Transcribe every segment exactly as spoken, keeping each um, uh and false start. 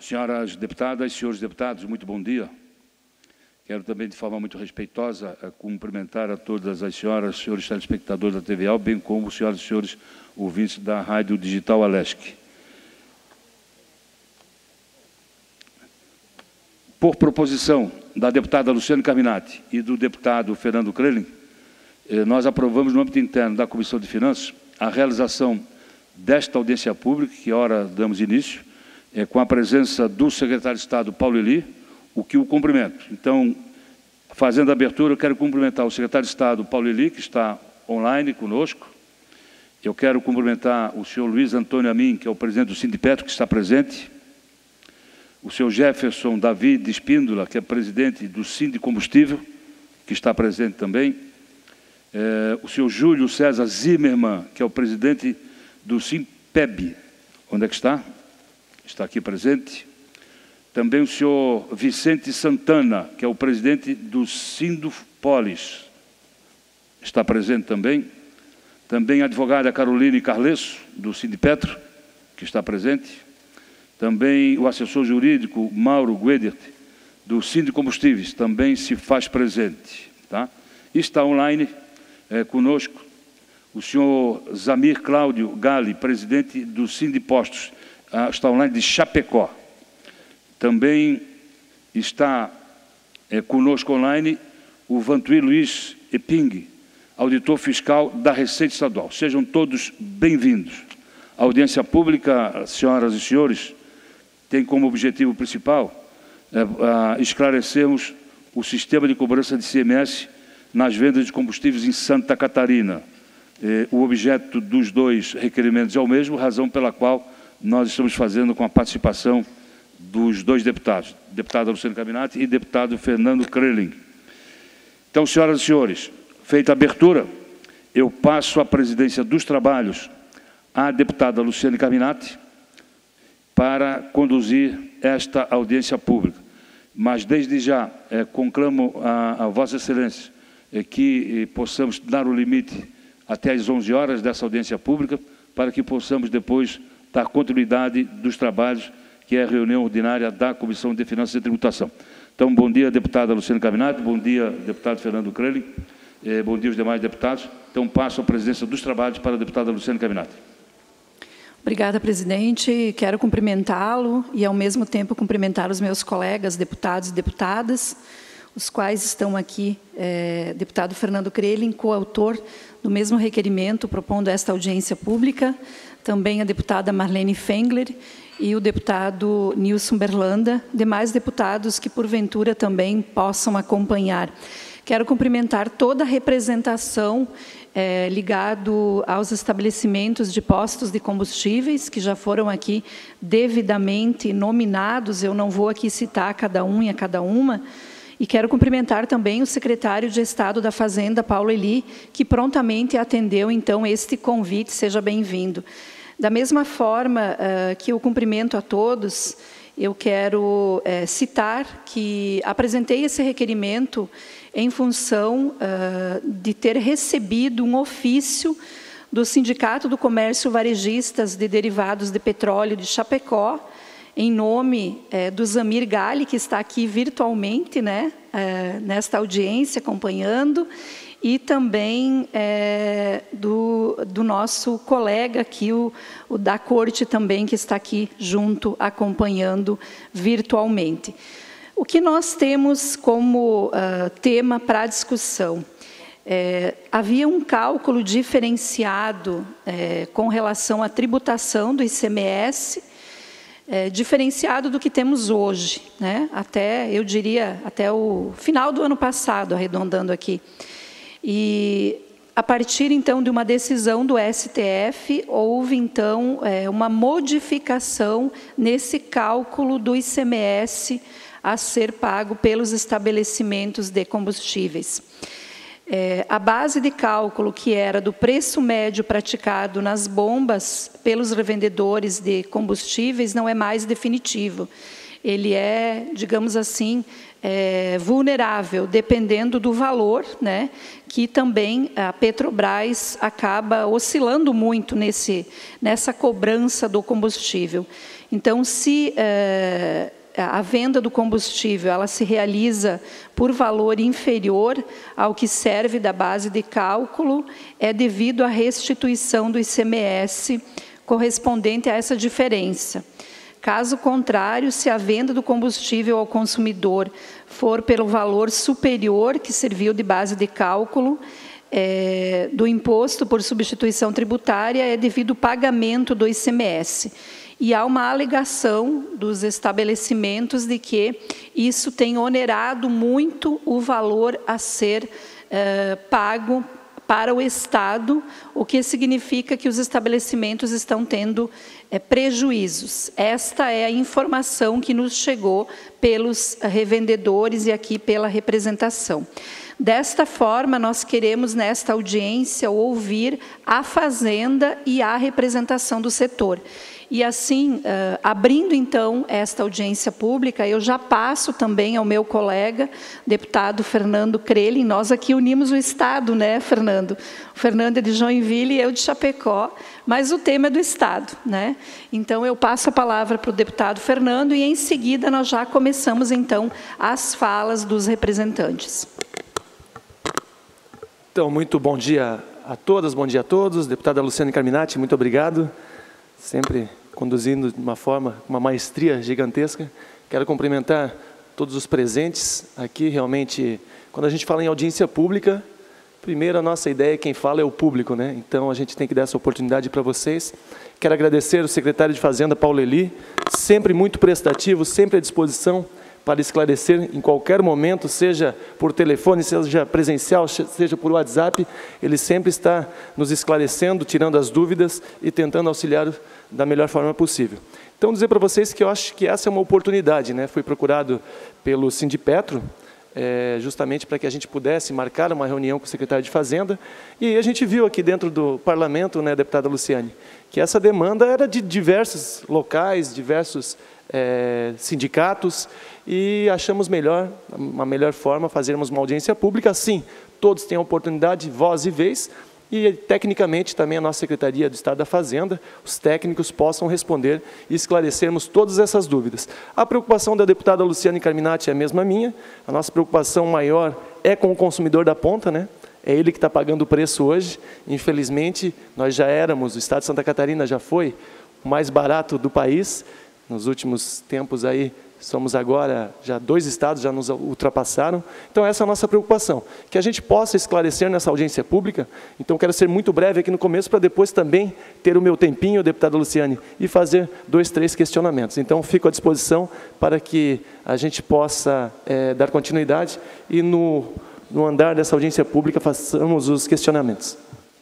Senhoras deputadas, senhores deputados, muito bom dia. Quero também, de forma muito respeitosa, cumprimentar a todas as senhoras e senhores telespectadores da T V A, bem como senhoras e senhores ouvintes da Rádio Digital Alesc. Por proposição da deputada Luciane Carminati e do deputado Fernando Crelin, nós aprovamos no âmbito interno da Comissão de Finanças a realização desta audiência pública, que ora damos início, é, com a presença do secretário de Estado, Paulo Eli, o que o cumprimento. Então, fazendo a abertura, eu quero cumprimentar o secretário de Estado, Paulo Eli, que está online conosco. Eu quero cumprimentar o senhor Luiz Antônio Amin, que é o presidente do Sindipetro, que está presente. O senhor Jefferson David Espíndola, que é presidente do Sindicombustível, que está presente também. É, o senhor Júlio César Zimmermann, que é o presidente do Simpeb. Onde é que está? Está aqui presente. Também o senhor Vicente Santana, que é o presidente do Sindopolis, está presente também. Também a advogada Caroline Carlesso, do Sindipetro, que está presente. Também o assessor jurídico Mauro Guedert, do Sindicombustíveis, também se faz presente. Tá? E está online é, conosco o senhor Zamir Cláudio Gali, presidente do Sindipostos, ah, está online de Chapecó. Também está é, conosco online o Vantuí Luiz Eping, auditor fiscal da Receita Estadual. Sejam todos bem-vindos. A audiência pública, senhoras e senhores, tem como objetivo principal é, a, esclarecermos o sistema de cobrança de I C M S nas vendas de combustíveis em Santa Catarina. É, o objeto dos dois requerimentos é o mesmo, razão pela qual nós estamos fazendo com a participação dos dois deputados, deputada Luciane Carminati e deputado Fernando Crelin. Então, senhoras e senhores, feita a abertura, eu passo a presidência dos trabalhos à deputada Luciane Carminati para conduzir esta audiência pública. Mas, desde já, é, conclamo a, a Vossa Excelência é, que é, possamos dar o limite até às onze horas dessa audiência pública, para que possamos depois dar continuidade dos trabalhos, que é a reunião ordinária da Comissão de Finanças e Tributação. Então, bom dia, deputada Luciane Carminati, bom dia, deputado Fernando Crelin, eh, bom dia aos demais deputados. Então, passo a presidência dos trabalhos para a deputada Luciane Carminati. Obrigada, presidente. Quero cumprimentá-lo e, ao mesmo tempo, cumprimentar os meus colegas, deputados e deputadas, os quais estão aqui, eh, deputado Fernando Crelin, coautor do mesmo requerimento, propondo esta audiência pública, também a deputada Marlene Fengler e o deputado Nilson Berlanda, demais deputados que, porventura, também possam acompanhar. Quero cumprimentar toda a representação é, ligado aos estabelecimentos de postos de combustíveis, que já foram aqui devidamente nominados, eu não vou aqui citar cada um e a cada uma, e quero cumprimentar também o secretário de Estado da Fazenda, Paulo Eli, que prontamente atendeu, então, este convite. Seja bem-vindo. Da mesma forma uh, que eu cumprimento a todos, eu quero uh, citar que apresentei esse requerimento em função uh, de ter recebido um ofício do Sindicato do Comércio Varejistas de Derivados de Petróleo de Chapecó, em nome eh, do Zamir Gali, que está aqui virtualmente, né, eh, nesta audiência, acompanhando, e também eh, do, do nosso colega aqui, o, o da Corte também, que está aqui junto, acompanhando virtualmente. O que nós temos como uh, tema para a discussão? É, havia um cálculo diferenciado é, com relação à tributação do I C M S, É, diferenciado do que temos hoje, né? Até, eu diria, até o final do ano passado, arredondando aqui. E, a partir, então, de uma decisão do S T F, houve, então, é, uma modificação nesse cálculo do I C M S a ser pago pelos estabelecimentos de combustíveis. É, a base de cálculo, que era do preço médio praticado nas bombas pelos revendedores de combustíveis, não é mais definitivo. ele é, digamos assim, é, vulnerável, dependendo do valor, né, que também a Petrobras acaba oscilando muito nesse, nessa cobrança do combustível. Então, se é, a venda do combustível ela se realiza por valor inferior ao que serve da base de cálculo, é devido à restituição do I C M S correspondente a essa diferença. Caso contrário, se a venda do combustível ao consumidor for pelo valor superior que serviu de base de cálculo é, do imposto por substituição tributária, é devido ao pagamento do I C M S. E há uma alegação dos estabelecimentos de que isso tem onerado muito o valor a ser é, pago para o Estado, o que significa que os estabelecimentos estão tendo é, prejuízos. Esta é a informação que nos chegou pelos revendedores e aqui pela representação. Desta forma, nós queremos, nesta audiência, ouvir a Fazenda e a representação do setor. E assim, uh, abrindo então esta audiência pública, eu já passo também ao meu colega, deputado Fernando Crelin. Nós aqui unimos o Estado, né, Fernando? O Fernando é de Joinville e eu de Chapecó, mas o tema é do Estado, né? Então, eu passo a palavra para o deputado Fernando e, em seguida, nós já começamos, então, as falas dos representantes. Então, muito bom dia a todas, bom dia a todos. Deputada Luciane Carminati, muito obrigado. Sempre conduzindo de uma forma, uma maestria gigantesca. Quero cumprimentar todos os presentes aqui. Realmente, quando a gente fala em audiência pública, primeiro a nossa ideia, quem fala é o público, né? Então, a gente tem que dar essa oportunidade para vocês. Quero agradecer o secretário de Fazenda, Paulo Eli, sempre muito prestativo, sempre à disposição para esclarecer em qualquer momento, seja por telefone, seja presencial, seja por WhatsApp, ele sempre está nos esclarecendo, tirando as dúvidas e tentando auxiliar da melhor forma possível. Então, dizer para vocês que eu acho que essa é uma oportunidade, né? Fui procurado pelo Sindipetro, é, justamente para que a gente pudesse marcar uma reunião com o secretário de Fazenda, e a gente viu aqui dentro do parlamento, né, deputada Luciane, que essa demanda era de diversos locais, diversos é, sindicatos, e achamos melhor, uma melhor forma, fazermos uma audiência pública, assim, todos têm a oportunidade, voz e vez, e, tecnicamente, também a nossa Secretaria do Estado da Fazenda, os técnicos possam responder e esclarecermos todas essas dúvidas. A preocupação da deputada Luciane Carminati é a mesma minha, a nossa preocupação maior é com o consumidor da ponta, né? É ele que está pagando o preço hoje. Infelizmente, nós já éramos, o Estado de Santa Catarina já foi o mais barato do país, nos últimos tempos aí, somos agora, já dois estados já nos ultrapassaram. Então, essa é a nossa preocupação, que a gente possa esclarecer nessa audiência pública. Então, quero ser muito breve aqui no começo, para depois também ter o meu tempinho, deputada Luciane, e fazer dois, três questionamentos. Então, fico à disposição para que a gente possa é, dar continuidade e, no, no andar dessa audiência pública, façamos os questionamentos.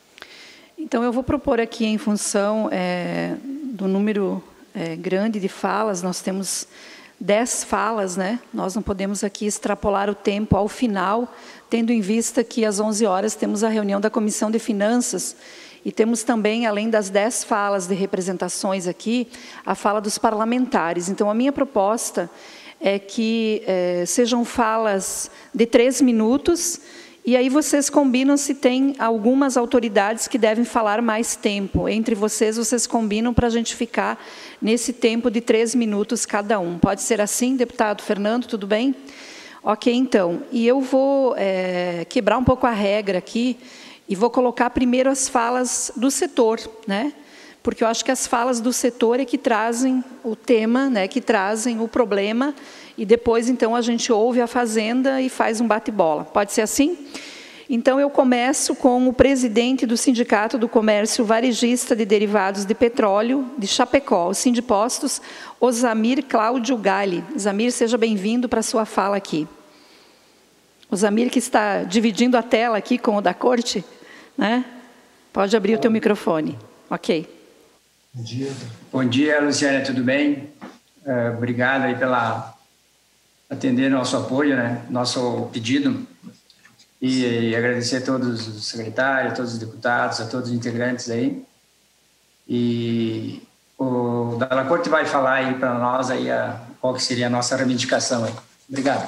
Então, eu vou propor aqui, em função é, do número é, grande de falas, nós temos dez falas, né? Nós não podemos aqui extrapolar o tempo ao final, tendo em vista que às onze horas temos a reunião da Comissão de Finanças e temos também, além das dez falas de representações aqui, a fala dos parlamentares. Então, a minha proposta é que é, sejam falas de três minutos, e aí vocês combinam se tem algumas autoridades que devem falar mais tempo. Entre vocês, vocês combinam para a gente ficar nesse tempo de três minutos cada um. Pode ser assim, deputado Fernando, tudo bem? Ok, então. E eu vou é, quebrar um pouco a regra aqui e vou colocar primeiro as falas do setor, né? Porque eu acho que as falas do setor é que trazem o tema, né? Que trazem o problema, e depois, então, a gente ouve a Fazenda e faz um bate-bola. Pode ser assim? Então, eu começo com o presidente do Sindicato do Comércio Varejista de Derivados de Petróleo, de Chapecó, o Sindipostos, Osamir Cláudio Galli. Osamir, seja bem-vindo para a sua fala aqui. Osamir, que está dividindo a tela aqui com o da Corte, né? Pode abrir o teu microfone. Ok. Bom dia. Bom dia, Luciane, tudo bem? Uh, obrigado aí pela atender nosso apoio, né? Nosso pedido. E, e agradecer a todos os secretários, a todos os deputados, a todos os integrantes aí. E o Dalla Corte vai falar aí para nós aí a, qual que seria a nossa reivindicação aí. Obrigado.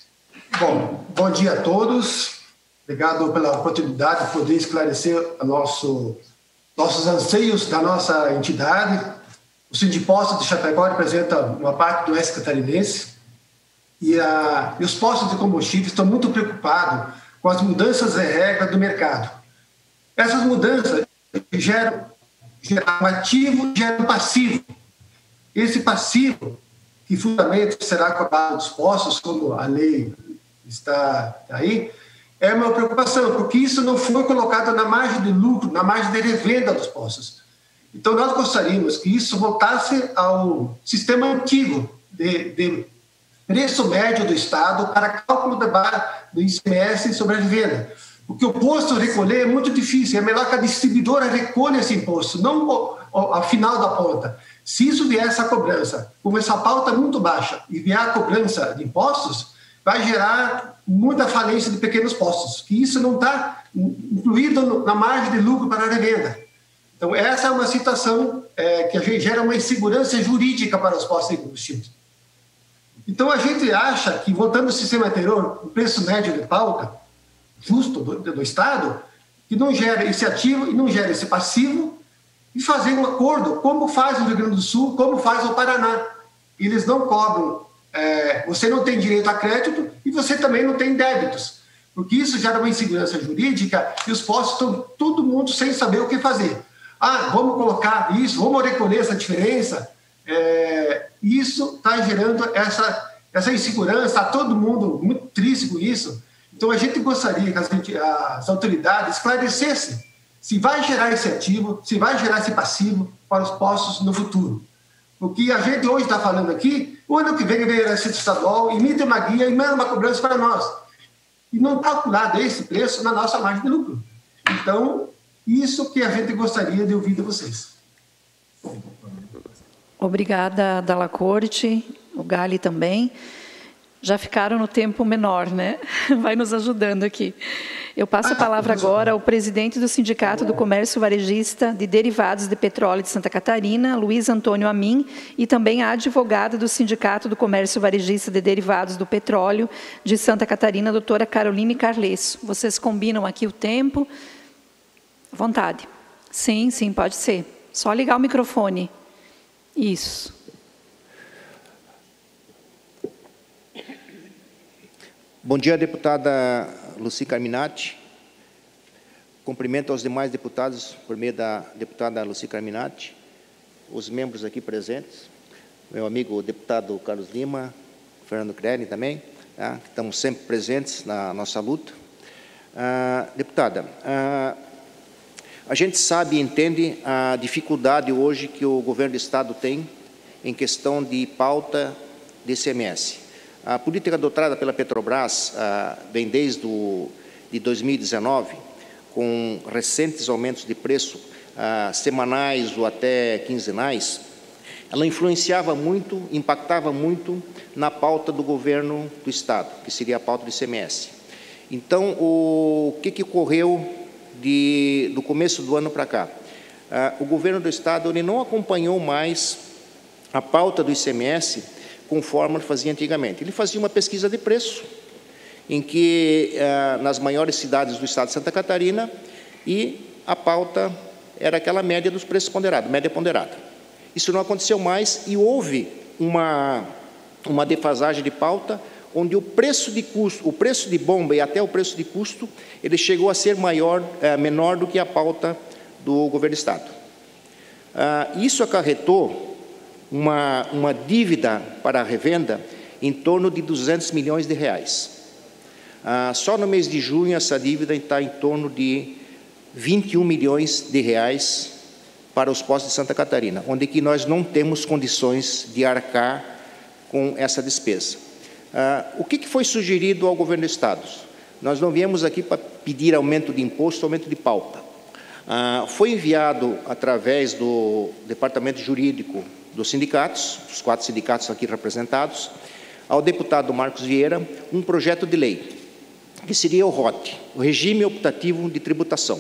Bom, bom dia a todos. Obrigado pela oportunidade de poder esclarecer a nosso, nossos anseios da nossa entidade. O Sindipostos de Chapecó representa uma parte do oeste catarinense e, a, e os postos de combustível estão muito preocupados com as mudanças de regra do mercado. Essas mudanças geram, geram um ativo e geram um passivo. Esse passivo, que futuramente será cobrado dos postos, como a lei está aí, é uma preocupação, porque isso não foi colocado na margem de lucro, na margem de revenda dos postos. Então, nós gostaríamos que isso voltasse ao sistema antigo de, de preço médio do Estado para cálculo do I C M S sobre a revenda. Porque o posto recolher é muito difícil, é melhor que a distribuidora recolha esse imposto, não ao final da ponta. Se isso vier essa cobrança, como essa pauta é muito baixa, e vier a cobrança de impostos, vai gerar muita falência de pequenos postos, que isso não está incluído na margem de lucro para a revenda. Então, essa é uma situação é, que a gente gera uma insegurança jurídica para os postos de combustível. Então, a gente acha que, voltando ao sistema anterior, o preço médio de pauta, justo do, do Estado, que não gera esse ativo e não gera esse passivo, e fazer um acordo, como faz o Rio Grande do Sul, como faz o Paraná. Eles não cobram, é, você não tem direito a crédito e você também não tem débitos, porque isso gera uma insegurança jurídica e os postos estão todo mundo sem saber o que fazer. Ah, vamos colocar isso, vamos recolher essa diferença. É, isso está gerando essa, essa insegurança, está todo mundo muito triste com isso. Então, a gente gostaria que as, as autoridades esclarecessem se vai gerar esse ativo, se vai gerar esse passivo para os postos no futuro. O que a gente hoje está falando aqui, o ano que vem vem a Receita Estadual, emite uma guia e manda uma cobrança para nós. E não calculado esse preço na nossa margem de lucro. Então, isso que a gente gostaria de ouvir de vocês. Obrigada, Dalla Corte, o Gali também. Já ficaram no tempo menor, né? Vai nos ajudando aqui. Eu passo a palavra agora ao presidente do Sindicato do Comércio Varejista de Derivados de Petróleo de Santa Catarina, Luiz Antônio Amin, e também a advogada do Sindicato do Comércio Varejista de Derivados do Petróleo de Santa Catarina, doutora Caroline Carlesso. Vocês combinam aqui o tempo? À vontade. Sim, sim, pode ser. Só ligar o microfone. Isso. Bom dia, deputada Lucy Carminati. Cumprimento aos demais deputados, por meio da deputada Lucy Carminati, os membros aqui presentes, meu amigo deputado Carlos Lima, Fernando Crelli também, tá? Que estamos sempre presentes na nossa luta. Ah, deputada, ah, a gente sabe e entende a dificuldade hoje que o governo do Estado tem em questão de pauta de I C M S. A política adotada pela Petrobras ah, vem desde o, de dois mil e dezenove, com recentes aumentos de preço ah, semanais ou até quinzenais. Ela influenciava muito, impactava muito na pauta do governo do Estado, que seria a pauta do I C M S. Então, o que, que ocorreu de, do começo do ano para cá? Ah, o governo do Estado ele não acompanhou mais a pauta do I C M S conforme ele fazia antigamente. Ele fazia uma pesquisa de preço, em que, eh, nas maiores cidades do estado de Santa Catarina, e a pauta era aquela média dos preços ponderados, média ponderada. Isso não aconteceu mais e houve uma, uma defasagem de pauta, onde o preço de custo, o preço de bomba e até o preço de custo, ele chegou a ser maior, eh, menor do que a pauta do governo do estado. Ah, isso acarretou Uma, uma dívida para a revenda em torno de duzentos milhões de reais. Ah, só no mês de junho, essa dívida está em torno de vinte e um milhões de reais para os postos de Santa Catarina, onde que nós não temos condições de arcar com essa despesa. Ah, o que, que foi sugerido ao governo do Estado? Nós não viemos aqui para pedir aumento de imposto, aumento de pauta. Ah, foi enviado, através do Departamento Jurídico dos sindicatos, os quatro sindicatos aqui representados, ao deputado Marcos Vieira, um projeto de lei, que seria o R O T, o Regime Optativo de Tributação.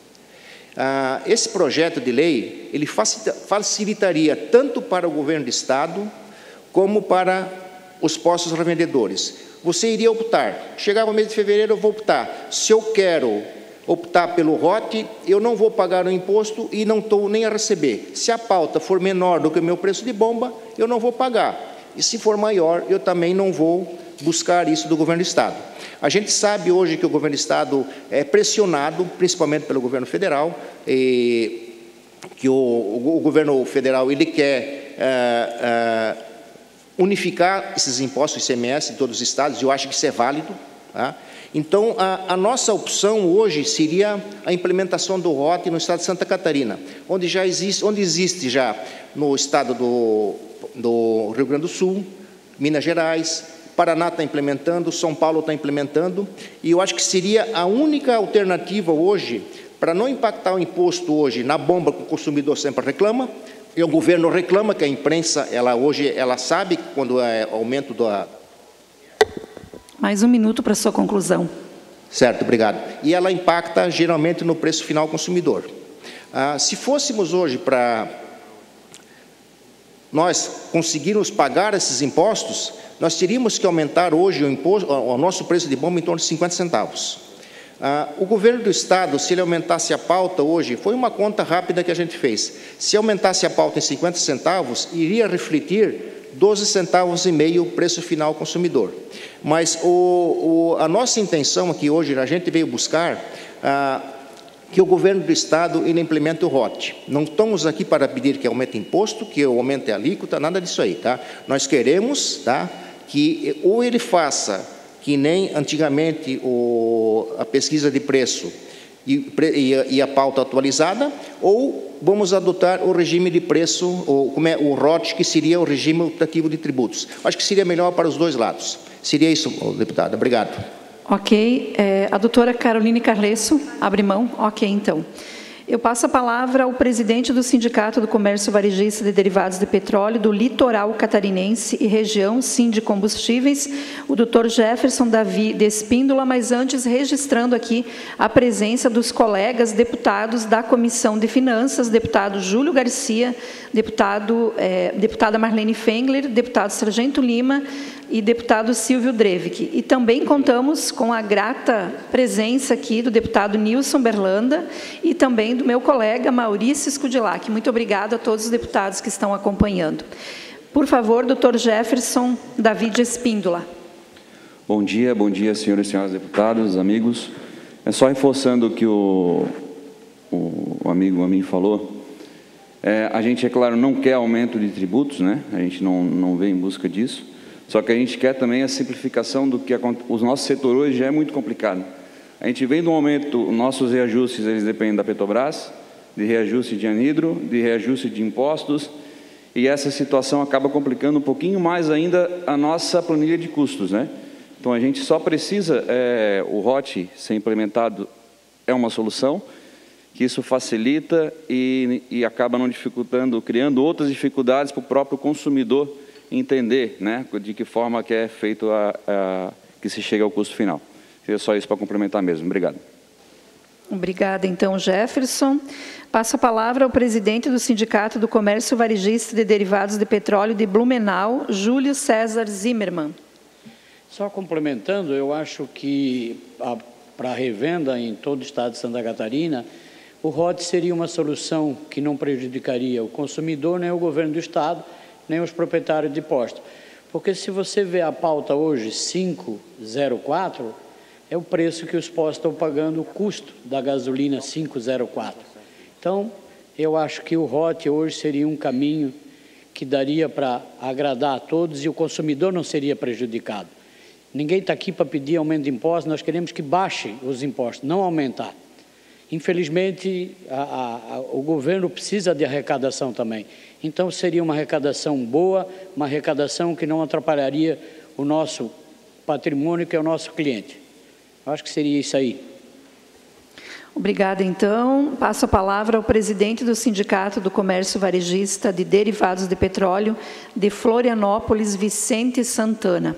Ah, esse projeto de lei, ele facilitaria tanto para o governo do Estado, como para os postos revendedores. Você iria optar, chegava o mês de fevereiro, eu vou optar. Se eu quero optar pelo R O T, eu não vou pagar o imposto e não estou nem a receber. Se a pauta for menor do que o meu preço de bomba, eu não vou pagar. E se for maior, eu também não vou buscar isso do governo do Estado. A gente sabe hoje que o governo do Estado é pressionado, principalmente pelo governo federal, e que o, o, o governo federal ele quer é, é, unificar esses impostos I C M S em todos os estados, e eu acho que isso é válido. Tá? Então, a, a nossa opção hoje seria a implementação do R O T no estado de Santa Catarina, onde já existe, onde existe já no estado do, do Rio Grande do Sul, Minas Gerais, Paraná está implementando, São Paulo está implementando, e eu acho que seria a única alternativa hoje para não impactar o imposto hoje na bomba que o consumidor sempre reclama, e o governo reclama, que a imprensa, ela hoje, ela sabe quando é aumento da... Mais um minuto para a sua conclusão. Certo, obrigado. E ela impacta geralmente no preço final ao consumidor. Ah, se fôssemos hoje para nós conseguirmos pagar esses impostos, nós teríamos que aumentar hoje o, imposto, o nosso preço de bomba em torno de cinquenta centavos. Ah, o governo do Estado, se ele aumentasse a pauta hoje, foi uma conta rápida que a gente fez, se aumentasse a pauta em cinquenta centavos, iria refletir doze centavos e meio o preço final ao consumidor. Mas o, o, a nossa intenção aqui hoje, a gente veio buscar ah, que o governo do Estado ele implemente o R O T. Não estamos aqui para pedir que aumente imposto, que aumente a alíquota, nada disso aí. Tá? Nós queremos tá, que ou ele faça que nem antigamente o, a pesquisa de preço e, e, e a pauta atualizada, ou vamos adotar o regime de preço, ou, como é, o R O T, que seria o regime optativo de tributos. Acho que seria melhor para os dois lados. Seria isso, deputada. Obrigado. Ok. É, a doutora Caroline Carlesso, abre mão? Ok, então. Eu passo a palavra ao presidente do Sindicato do Comércio Varejista de Derivados de Petróleo do Litoral Catarinense e Região, Sindicombustíveis, o doutor Jefferson Davi de Espíndola, mas antes registrando aqui a presença dos colegas deputados da Comissão de Finanças, deputado Júlio Garcia, deputado, eh, deputada Marlene Fengler, deputado Sargento Lima e deputado Silvio Drevic. E também contamos com a grata presença aqui do deputado Nilson Berlanda e também do meu colega Maurício Scudilac. Muito obrigada a todos os deputados que estão acompanhando. Por favor, doutor Jefferson Davi de Espíndola. Bom dia, bom dia, senhores e senhoras deputados, amigos. É só reforçando o que o, o, o amigo a mim falou. É, a gente, é claro, não quer aumento de tributos, né? A gente não, não vem em busca disso. Só que a gente quer também a simplificação do que o nosso setor hoje já é muito complicado. A gente vem de um aumento, nossos reajustes eles dependem da Petrobras, de reajuste de anidro, de reajuste de impostos, e essa situação acaba complicando um pouquinho mais ainda a nossa planilha de custos, né? Então a gente só precisa, é, o R O T ser implementado é uma solução, que isso facilita e, e acaba não dificultando, criando outras dificuldades para o próprio consumidor entender, né, de que forma que é feito a, a, que se chega ao custo final. Seria só isso para complementar mesmo. Obrigado. Obrigada, então, Jefferson. Passo a palavra ao presidente do Sindicato do Comércio Varejista de Derivados de Petróleo de Blumenau, Júlio César Zimmermann. Só complementando, eu acho que para a revenda em todo o estado de Santa Catarina, o R O T seria uma solução que não prejudicaria o consumidor, nem o governo do estado, nem os proprietários de postos. Porque se você vê a pauta hoje, cinco zero quatro, é o preço que os postos estão pagando, o custo da gasolina cinco zero quatro. Então, eu acho que o R O T hoje seria um caminho que daria para agradar a todos e o consumidor não seria prejudicado. Ninguém está aqui para pedir aumento de impostos, nós queremos que baixe os impostos, não aumentar. Infelizmente, a, a, o governo precisa de arrecadação também. Então, seria uma arrecadação boa, uma arrecadação que não atrapalharia o nosso patrimônio, que é o nosso cliente. Eu acho que seria isso aí. Obrigada, então. Passo a palavra ao presidente do Sindicato do Comércio Varejista de Derivados de Petróleo de Florianópolis, Vicente Santana.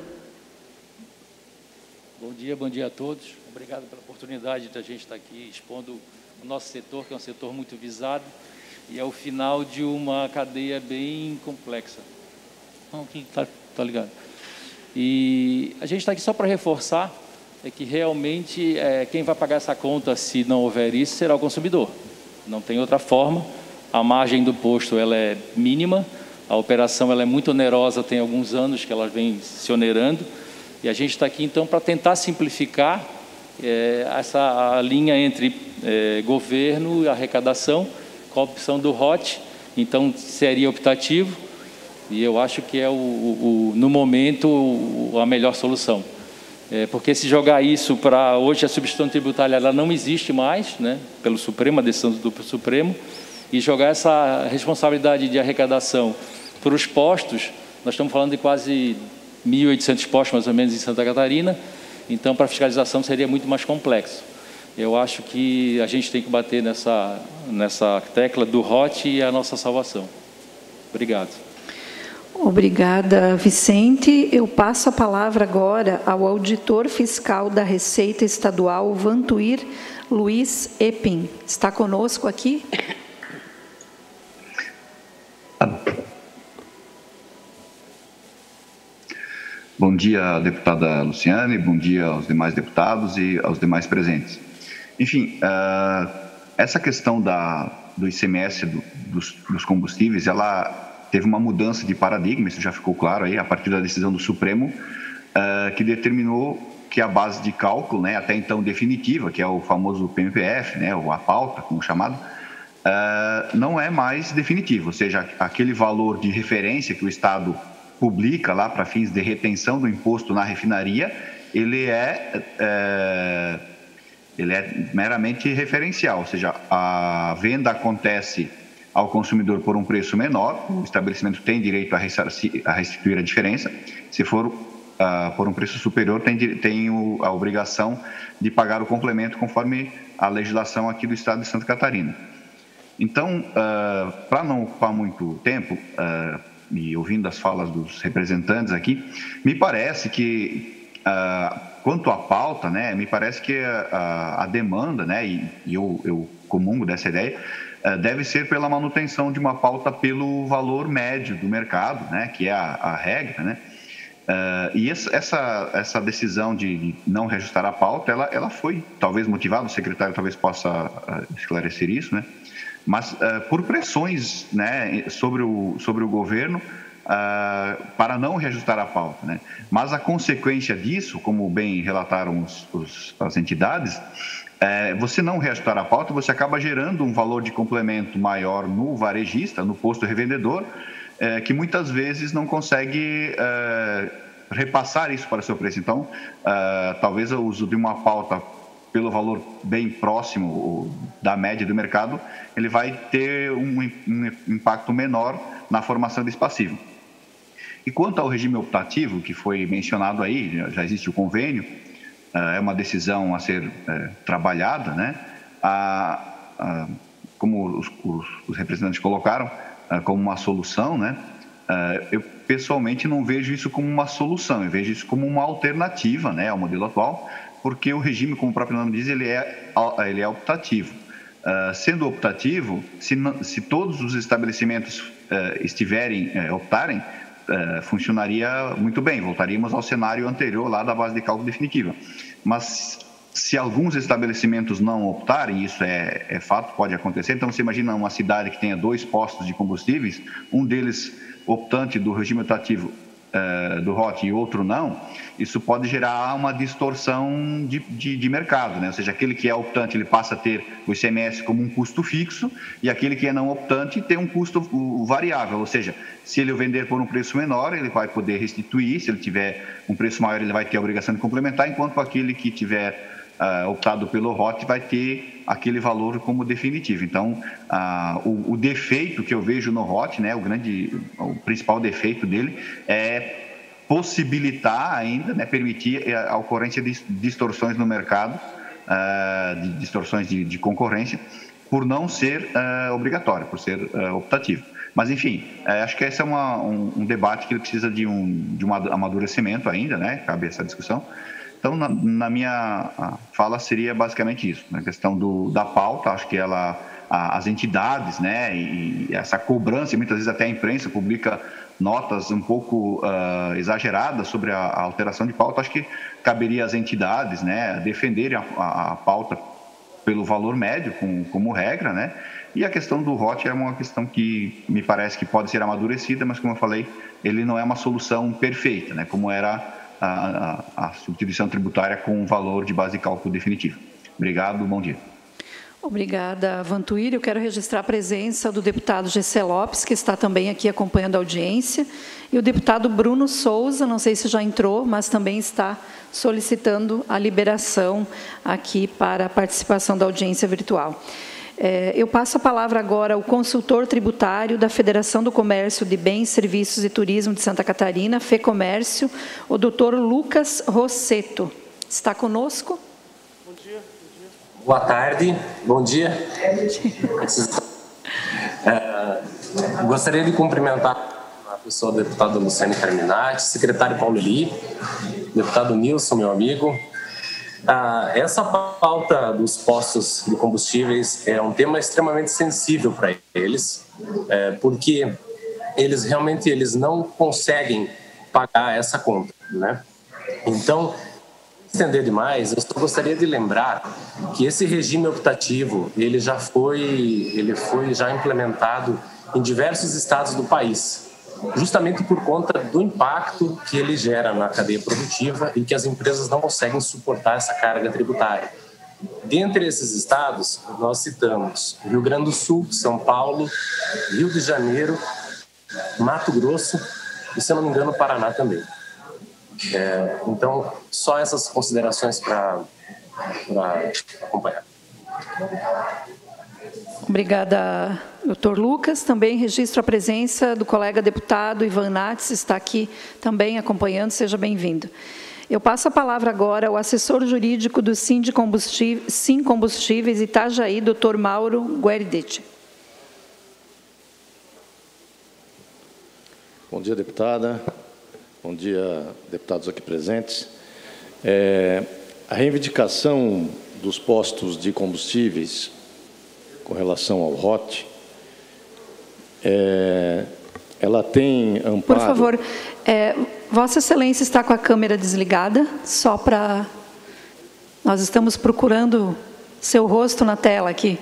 Bom dia, bom dia a todos. Obrigado pela oportunidade de a gente estar aqui expondo o nosso setor, que é um setor muito visado, e é o final de uma cadeia bem complexa. Não, tá, tá ligado. E a gente está aqui só para reforçar é que realmente é, quem vai pagar essa conta, se não houver isso, será o consumidor. Não tem outra forma. A margem do posto ela é mínima, a operação ela é muito onerosa, tem alguns anos que ela vem se onerando, e a gente está aqui então para tentar simplificar é, essa a linha entre é, governo e arrecadação, com a opção do R O T, então seria optativo, e eu acho que é, o, o, no momento, a melhor solução. É, porque se jogar isso para... Hoje a substituição tributária ela não existe mais, né, pelo Supremo, a decisão do Supremo, e jogar essa responsabilidade de arrecadação para os postos, nós estamos falando de quase mil e oitocentos postos, mais ou menos, em Santa Catarina, então para a fiscalização seria muito mais complexo. Eu acho que a gente tem que bater nessa, nessa tecla do R O T e a nossa salvação. Obrigado. Obrigada, Vicente. Eu passo a palavra agora ao auditor fiscal da Receita Estadual, Vantuir Luiz Epin. Está conosco aqui? Bom dia, deputada Luciane, bom dia aos demais deputados e aos demais presentes. Enfim, uh, essa questão da, do I C M S do, dos, dos combustíveis, ela teve uma mudança de paradigma, isso já ficou claro aí, a partir da decisão do Supremo, uh, que determinou que a base de cálculo, né, até então definitiva, que é o famoso P M P F, né, ou a pauta, como chamado, uh, não é mais definitivo, ou seja, aquele valor de referência que o Estado publica lá para fins de retenção do imposto na refinaria, ele é, é, ele é meramente referencial, ou seja, a venda acontece ao consumidor por um preço menor, o estabelecimento tem direito a restituir a diferença, se for uh, por um preço superior, tem, tem o, a obrigação de pagar o complemento conforme a legislação aqui do Estado de Santa Catarina. Então, uh, para não ocupar muito tempo, uh, e ouvindo as falas dos representantes aqui, me parece que, uh, quanto à pauta, né, me parece que a, a demanda, né, e, e eu, eu comungo dessa ideia, uh, deve ser pela manutenção de uma pauta pelo valor médio do mercado, né, que é a, a regra, né, uh, e essa, essa decisão de não reajustar a pauta, ela, ela foi talvez motivada, o secretário talvez possa uh, esclarecer isso, né, mas uh, por pressões, né, sobre, o, sobre o governo uh, para não reajustar a pauta, né? Mas a consequência disso, como bem relataram os, os, as entidades, é, você não reajustar a pauta, você acaba gerando um valor de complemento maior no varejista, no posto revendedor, é, que muitas vezes não consegue é, repassar isso para o seu preço. Então, uh, talvez o uso de uma pauta pelo valor bem próximo da média do mercado, ele vai ter um, um impacto menor na formação desse passivo. E quanto ao regime optativo, que foi mencionado aí, já existe o convênio, é uma decisão a ser é, trabalhada, né? A, a, como os, os, os representantes colocaram, a, como uma solução, né? A, eu pessoalmente não vejo isso como uma solução, eu vejo isso como uma alternativa, né, ao modelo atual, porque o regime, como o próprio nome diz, ele é, ele é optativo. Uh, sendo optativo, se, não, se todos os estabelecimentos uh, estiverem, uh, optarem, uh, funcionaria muito bem, voltaríamos ao cenário anterior lá da base de cálculo definitiva. Mas se alguns estabelecimentos não optarem, isso é, é fato, pode acontecer, então você imagina uma cidade que tenha dois postos de combustíveis, um deles optante do regime optativo, Uh, do R O T e outro não, isso pode gerar uma distorção de, de, de mercado, né? Ou seja, aquele que é optante ele passa a ter o I C M S como um custo fixo e aquele que é não optante tem um custo variável, ou seja, se ele vender por um preço menor, ele vai poder restituir, se ele tiver um preço maior, ele vai ter a obrigação de complementar, enquanto aquele que tiver Uh, optado pelo R O T vai ter aquele valor como definitivo. Então, uh, o, o defeito que eu vejo no R O T, né, o grande, o principal defeito dele é possibilitar ainda, né, permitir a ocorrência de distorções no mercado, uh, de distorções de, de concorrência, por não ser uh, obrigatório, por ser uh, optativo. Mas, enfim, uh, acho que esse é uma, um, um debate que ele precisa de um, de um amadurecimento ainda, né, cabe essa discussão. Então, na, na minha fala seria basicamente isso, na questão do, da pauta, acho que ela, a, as entidades, né, e, e essa cobrança, muitas vezes até a imprensa publica notas um pouco uh, exageradas sobre a, a alteração de pauta. Acho que caberia às entidades, né, defenderem a, a, a pauta pelo valor médio, com, como regra, né? E a questão do R O T é uma questão que me parece que pode ser amadurecida, mas, como eu falei, ele não é uma solução perfeita, né? Como era a, a, a substituição tributária com o valor de base de cálculo definitivo. Obrigado, bom dia. Obrigada, Vantuíri. Eu quero registrar a presença do deputado Gessé Lopes, que está também aqui acompanhando a audiência, e o deputado Bruno Souza, não sei se já entrou, mas também está solicitando a liberação aqui para a participação da audiência virtual. É, eu passo a palavra agora ao consultor tributário da Federação do Comércio de Bens, Serviços e Turismo de Santa Catarina, FEComércio, o doutor Lucas Rossetto. Está conosco? Bom dia. Boa tarde, bom dia. É, gostaria de cumprimentar a pessoa do deputado Luciane Carminati, secretário Paulo Eli, deputado Nilson, meu amigo. Ah, essa pauta dos postos de combustíveis é um tema extremamente sensível para eles, é, porque eles realmente eles não conseguem pagar essa conta, né? Então, estender demais, eu só gostaria de lembrar que esse regime optativo ele já foi ele foi já implementado em diversos estados do país, justamente por conta do impacto que ele gera na cadeia produtiva e que as empresas não conseguem suportar essa carga tributária. Dentre esses estados, nós citamos Rio Grande do Sul, São Paulo, Rio de Janeiro, Mato Grosso e, se eu não me engano, Paraná também. É, então, só essas considerações para acompanhar. Obrigada, doutor Lucas. Também registro a presença do colega deputado Ivan Nats, está aqui também acompanhando, seja bem-vindo. Eu passo a palavra agora ao assessor jurídico do Sim de Combustíveis, Sim Combustíveis Itajaí, doutor Mauro Gueridetti. Bom dia, deputada. Bom dia, deputados aqui presentes. É, a reivindicação dos postos de combustíveis com relação ao R O T, é, ela tem amparo... Por favor, é, Vossa Excelência está com a câmera desligada, só para... Nós estamos procurando seu rosto na tela aqui.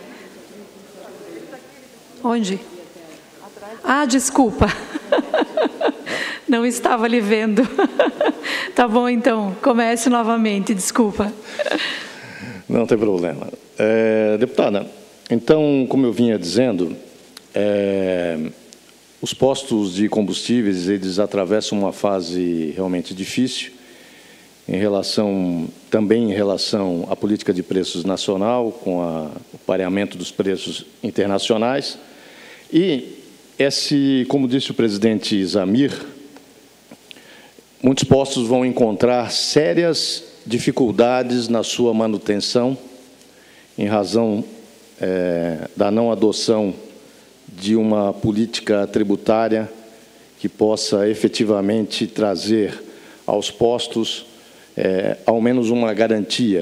Onde? Ah, desculpa. Não estava lhe vendo. Tá bom, então, comece novamente, desculpa. Não tem problema. É, deputada, então, como eu vinha dizendo, é, os postos de combustíveis, eles atravessam uma fase realmente difícil, em relação, também em relação à política de preços nacional, com a, o pareamento dos preços internacionais. E, esse, como disse o presidente Zamir, muitos postos vão encontrar sérias dificuldades na sua manutenção, em razão é, da não adoção de uma política tributária que possa efetivamente trazer aos postos é, ao menos uma garantia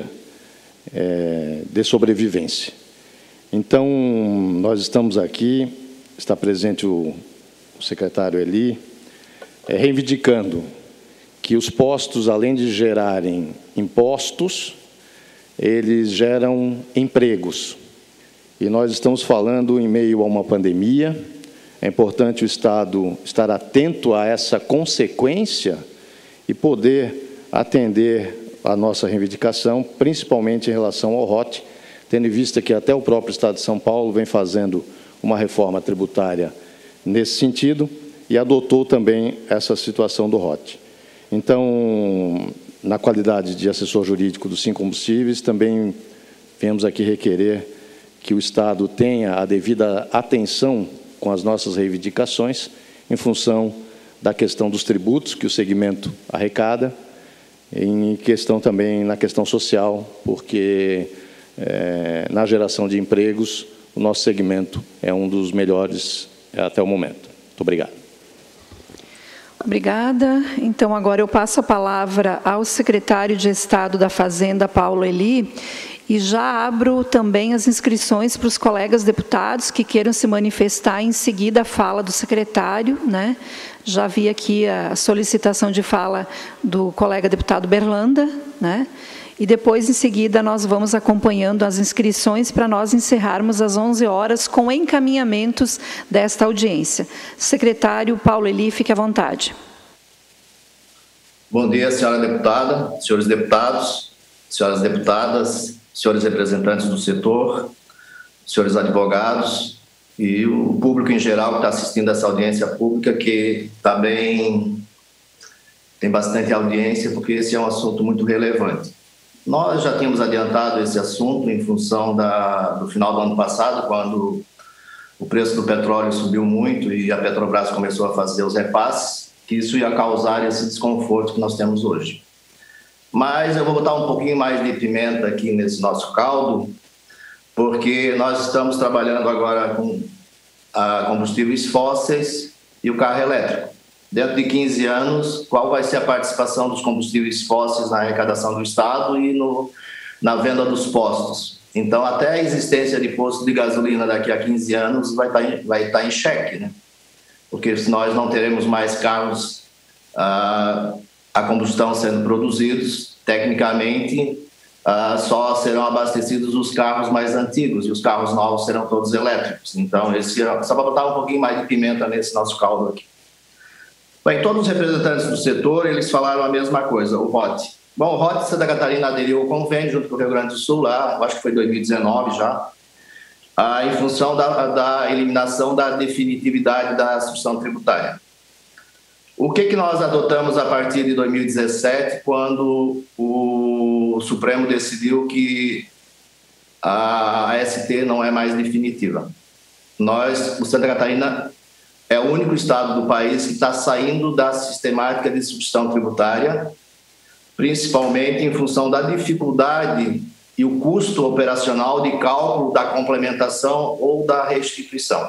é, de sobrevivência. Então, nós estamos aqui, está presente o, o secretário Eli, é, reivindicando que os postos, além de gerarem impostos, eles geram empregos. E nós estamos falando em meio a uma pandemia, é importante o Estado estar atento a essa consequência e poder atender a nossa reivindicação, principalmente em relação ao R O T, tendo em vista que até o próprio Estado de São Paulo vem fazendo uma reforma tributária nesse sentido e adotou também essa situação do R O T. Então, na qualidade de assessor jurídico do Sim Combustíveis, também viemos aqui requerer que o Estado tenha a devida atenção com as nossas reivindicações, em função da questão dos tributos que o segmento arrecada, em questão também na questão social, porque é, na geração de empregos, o nosso segmento é um dos melhores até o momento. Muito obrigado. Obrigada. Então, agora eu passo a palavra ao secretário de Estado da Fazenda, Paulo Eli, E já abro também as inscrições para os colegas deputados que queiram se manifestar em seguida à fala do secretário, né? Já vi aqui a solicitação de fala do colega deputado Berlanda, né? E depois, em seguida, nós vamos acompanhando as inscrições para nós encerrarmos às onze horas com encaminhamentos desta audiência. Secretário Paulo Eli, fique à vontade. Bom dia, senhora deputada, senhores deputados, senhoras deputadas, senhores representantes do setor, senhores advogados e o público em geral que está assistindo essa audiência pública, que também tem bastante audiência, porque esse é um assunto muito relevante. Nós já tínhamos adiantado esse assunto em função da, do final do ano passado, quando o preço do petróleo subiu muito e a Petrobras começou a fazer os repasses, que isso ia causar esse desconforto que nós temos hoje. Mas eu vou botar um pouquinho mais de pimenta aqui nesse nosso caldo, porque nós estamos trabalhando agora com a combustíveis fósseis e o carro elétrico. Dentro de quinze anos, qual vai ser a participação dos combustíveis fósseis na arrecadação do Estado e no, na venda dos postos? Então, até a existência de posto de gasolina daqui a quinze anos vai estar em, vai estar em xeque, né? Porque se nós não teremos mais carros ah, a combustão sendo produzidos, tecnicamente, ah, só serão abastecidos os carros mais antigos e os carros novos serão todos elétricos. Então, esse, só para botar um pouquinho mais de pimenta nesse nosso caldo aqui. Bem, todos os representantes do setor, eles falaram a mesma coisa, o R O T. Bom, o R O T de Santa Catarina aderiu ao convênio junto com o Rio Grande do Sul, lá, acho que foi em dois mil e dezenove já, ah, em função da, da eliminação da definitividade da substituição tributária. O que, que nós adotamos a partir de dois mil e dezessete, quando o Supremo decidiu que a A S T não é mais definitiva? Nós, o Santa Catarina, é o único estado do país que está saindo da sistemática de substituição tributária, principalmente em função da dificuldade e o custo operacional de cálculo da complementação ou da restituição.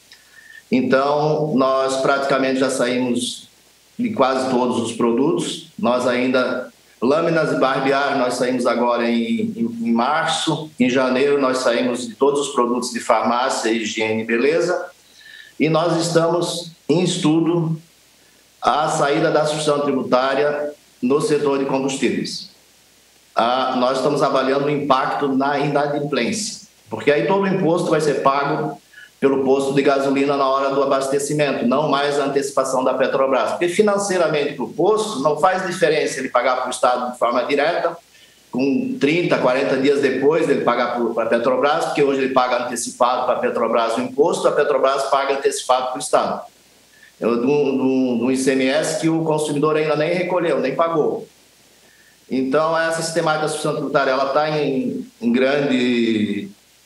Então, nós praticamente já saímos de quase todos os produtos. Nós ainda, lâminas e barbear, nós saímos agora em, em, em março. Em janeiro, nós saímos de todos os produtos de farmácia, higiene e beleza. E nós estamos em estudo a saída da substituição tributária no setor de combustíveis. Ah, nós estamos avaliando o impacto na inadimplência, porque aí todo o imposto vai ser pago pelo posto de gasolina na hora do abastecimento, não mais a antecipação da Petrobras, porque financeiramente para o posto não faz diferença ele pagar para o Estado de forma direta, com trinta, quarenta dias depois ele pagar para a Petrobras, porque hoje ele paga antecipado para a Petrobras o imposto, a Petrobras paga antecipado para o Estado. É um I C M S que o consumidor ainda nem recolheu, nem pagou. Então, essa sistemática da substituição tributária está em, em grande,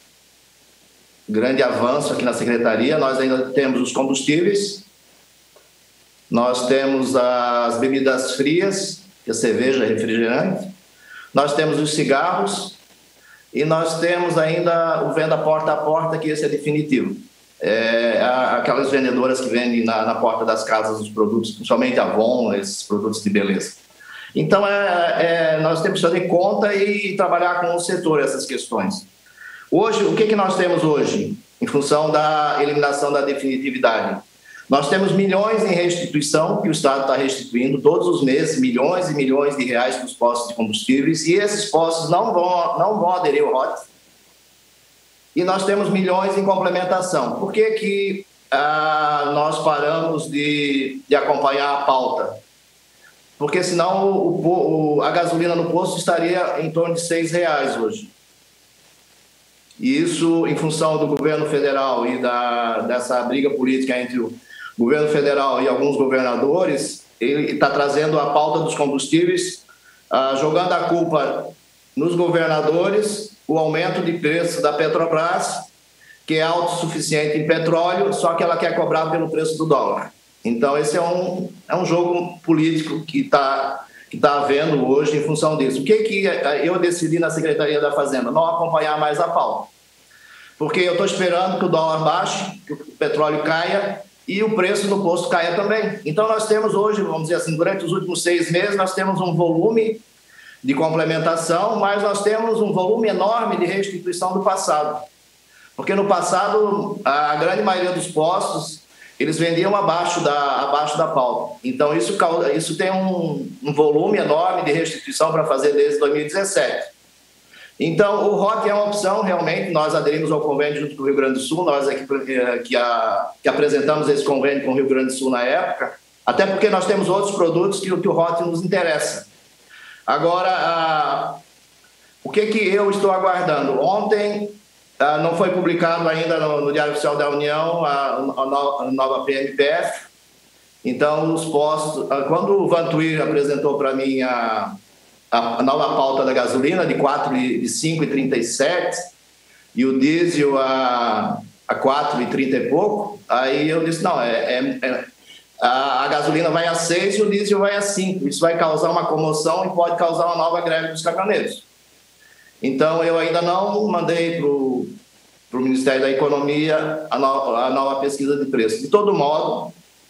grande avanço aqui na Secretaria. Nós ainda temos os combustíveis, nós temos as bebidas frias, que é cerveja, refrigerante, nós temos os cigarros e nós temos ainda o venda porta a porta, que esse é definitivo. É, aquelas vendedoras que vendem na, na porta das casas os produtos, principalmente Avon, esses produtos de beleza. Então, é, é, nós temos que fazer conta e trabalhar com o setor essas questões. Hoje, o que, que nós temos hoje, em função da eliminação da definitividade? Nós temos milhões em restituição, que o Estado está restituindo todos os meses, milhões e milhões de reais para os postos de combustíveis, e esses postos não vão, não vão aderir ao R O T. E nós temos milhões em complementação. Por que, que ah, nós paramos de, de acompanhar a pauta? Porque senão o, o, a gasolina no posto estaria em torno de seis reais hoje. E isso, em função do governo federal e da, dessa briga política entre o governo federal e alguns governadores, ele está trazendo a pauta dos combustíveis, ah, jogando a culpa nos governadores, o aumento de preço da Petrobras, que é autossuficiente em petróleo, só que ela quer cobrar pelo preço do dólar. Então, esse é um, é um jogo político que está que tá havendo hoje em função disso. O que, que eu decidi na Secretaria da Fazenda? Não acompanhar mais a pauta. Porque eu estou esperando que o dólar baixe, que o petróleo caia e o preço no posto caia também. Então, nós temos hoje, vamos dizer assim, durante os últimos seis meses, nós temos um volume de complementação, mas nós temos um volume enorme de restituição do passado. Porque no passado, a grande maioria dos postos, eles vendiam abaixo da, abaixo da pauta. Então, isso, isso tem um, um volume enorme de restituição para fazer desde dois mil e dezessete. Então, o R O T é uma opção, realmente. Nós aderimos ao convênio junto com o Rio Grande do Sul, nós aqui que, a, que apresentamos esse convênio com o Rio Grande do Sul na época, até porque nós temos outros produtos que, que o R O T nos interessa. Agora, a, o que, que eu estou aguardando? Ontem, a, não foi publicado ainda no, no Diário Oficial da União a, a, no, a nova P M P F. Então, os postos... A, quando o Vantuir apresentou para mim a... a nova pauta da gasolina de quatro e cinco e trinta e sete e o diesel a, a quatro e trinta e pouco, aí eu disse, não, é, é, é, a, a gasolina vai a seis e o diesel vai a cinco. Isso vai causar uma comoção e pode causar uma nova greve dos caminhoneiros. Então, eu ainda não mandei para o Ministério da Economia a, no, a nova pesquisa de preços. De todo modo,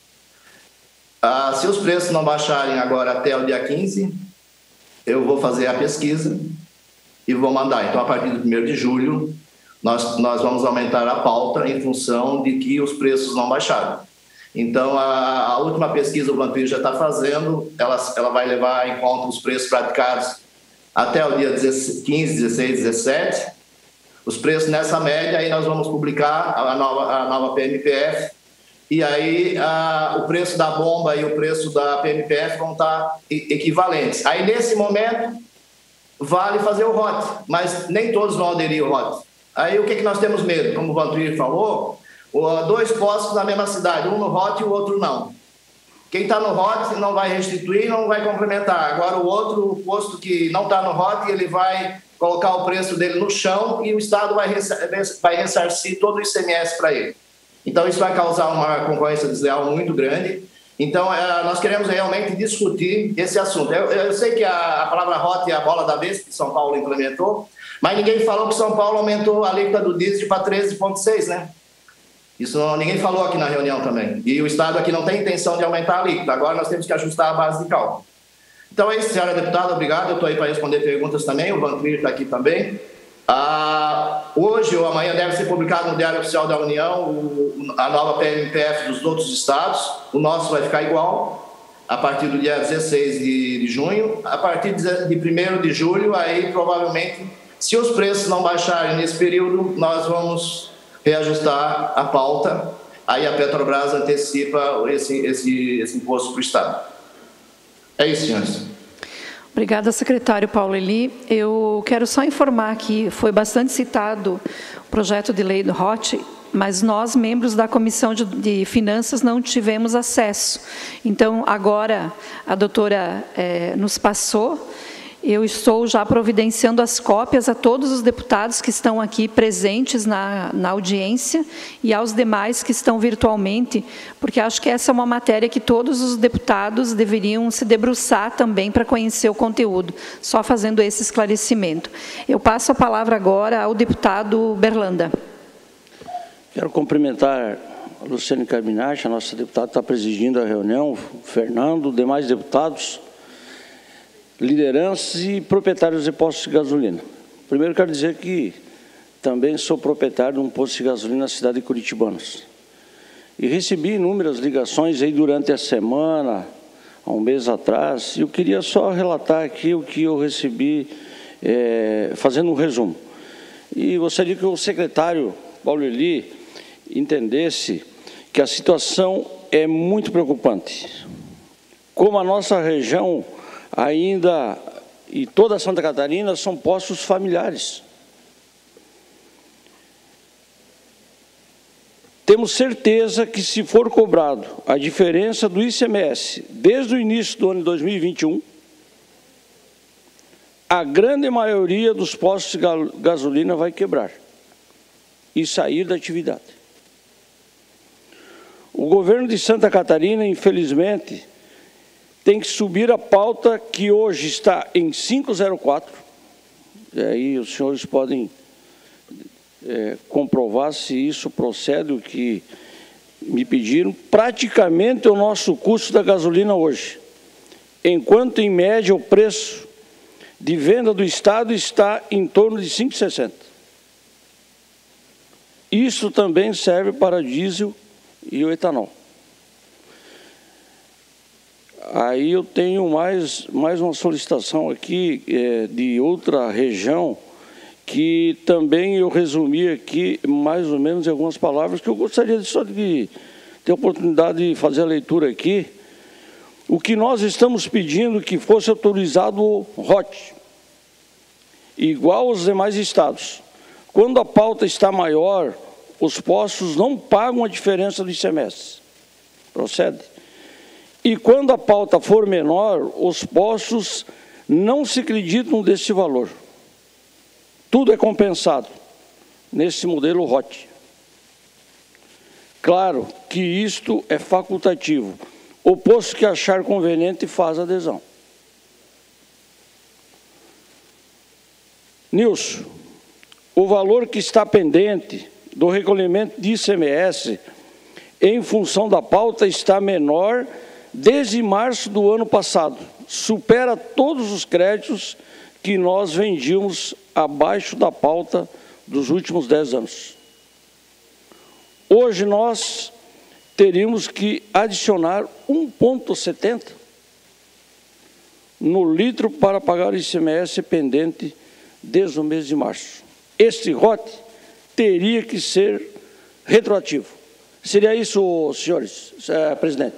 a, se os preços não baixarem agora até o dia quinze, eu vou fazer a pesquisa e vou mandar. Então, a partir do primeiro de julho, nós, nós vamos aumentar a pauta em função de que os preços não baixaram. Então, a, a última pesquisa o Vantuir já está fazendo, ela, ela vai levar em conta os preços praticados até o dia quinze, dezesseis, dezessete. Os preços nessa média, aí nós vamos publicar a nova, a nova P M P F. E aí a, o preço da bomba e o preço da P M P F vão estar equivalentes. Aí, nesse momento, vale fazer o R O T, mas nem todos vão aderir ao R O T. Aí, o que, que nós temos medo? Como o Vantuir falou, dois postos na mesma cidade, um no R O T e o outro não. Quem está no R O T não vai restituir, não vai complementar. Agora, o outro o posto que não está no R O T, ele vai colocar o preço dele no chão e o Estado vai, vai ressarcir todo o I C M S para ele. Então, isso vai causar uma concorrência desleal muito grande. Então, nós queremos realmente discutir esse assunto. Eu, eu sei que a, a palavra R O T é a bola da vez que São Paulo implementou, mas ninguém falou que São Paulo aumentou a alíquota do diesel para treze vírgula seis, né? Isso não, ninguém falou aqui na reunião também. E o Estado aqui não tem intenção de aumentar a alíquota. Agora nós temos que ajustar a base de cálculo. Então é isso, senhora deputada, obrigado. Eu estou aí para responder perguntas também. O Vantuir está aqui também. Ah, hoje ou amanhã deve ser publicado no Diário Oficial da União o, a nova P M P F dos outros estados. O nosso vai ficar igual a partir do dia dezesseis de, de junho. A partir de primeiro de julho, aí provavelmente, se os preços não baixarem nesse período, nós vamos reajustar a pauta. Aí a Petrobras antecipa esse, esse, esse imposto para o Estado. É isso, senhores. Obrigada, secretário Paulo Eli. Eu quero só informar que foi bastante citado o projeto de lei do R O T, mas nós, membros da Comissão de, de Finanças, não tivemos acesso. Então, agora, a doutora eh, nos passou. Eu estou já providenciando as cópias a todos os deputados que estão aqui presentes na, na audiência e aos demais que estão virtualmente, porque acho que essa é uma matéria que todos os deputados deveriam se debruçar também para conhecer o conteúdo, só fazendo esse esclarecimento. Eu passo a palavra agora ao deputado Berlanda. Quero cumprimentar a Luciane Carminati, a nossa deputada que está presidindo a reunião, o Fernando, demais deputados, lideranças e proprietários de postos de gasolina. Primeiro, quero dizer que também sou proprietário de um posto de gasolina na cidade de Curitibanos. E recebi inúmeras ligações aí durante a semana, há um mês atrás, e eu queria só relatar aqui o que eu recebi, é, fazendo um resumo. E gostaria que o secretário Paulo Eli entendesse que a situação é muito preocupante. Como a nossa região ainda, e toda Santa Catarina, são postos familiares. Temos certeza que, se for cobrado a diferença do I C M S desde o início do ano de dois mil e vinte e um, a grande maioria dos postos de gasolina vai quebrar e sair da atividade. O governo de Santa Catarina, infelizmente, tem que subir a pauta que hoje está em cinco zero quatro, e aí os senhores podem é, comprovar se isso procede, o que me pediram, praticamente o nosso custo da gasolina hoje. Enquanto, em média, o preço de venda do Estado está em torno de cinco reais e sessenta centavos. Isso também serve para diesel e o etanol. Aí eu tenho mais, mais uma solicitação aqui é, de outra região, que também eu resumi aqui mais ou menos em algumas palavras, que eu gostaria só de ter a oportunidade de fazer a leitura aqui. O que nós estamos pedindo que fosse autorizado o R O T, igual aos demais estados. Quando a pauta está maior, os postos não pagam a diferença do I C M S. Procede? E quando a pauta for menor, os postos não se acreditam desse valor. Tudo é compensado nesse modelo R O T. Claro que isto é facultativo. O posto que achar conveniente faz adesão. Nilson, o valor que está pendente do recolhimento de I C M S em função da pauta está menor desde março do ano passado. Supera todos os créditos que nós vendíamos abaixo da pauta dos últimos dez anos. Hoje nós teríamos que adicionar um vírgula setenta no litro para pagar o I C M S pendente desde o mês de março. Este R O T teria que ser retroativo. Seria isso, senhores, presidente?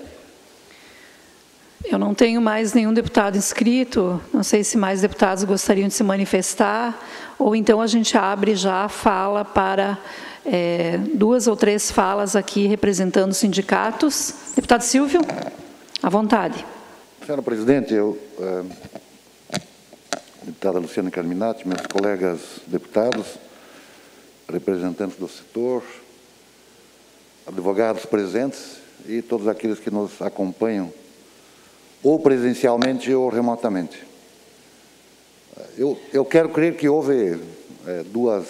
Eu não tenho mais nenhum deputado inscrito, não sei se mais deputados gostariam de se manifestar, ou então a gente abre já a fala para é, duas ou três falas aqui representando os sindicatos. Deputado Silvio, à vontade. Senhora Presidente, eu, eh, deputada Luciana Carminati, meus colegas deputados, representantes do setor, advogados presentes e todos aqueles que nos acompanham ou presencialmente ou remotamente. Eu, eu quero crer que houve é, duas,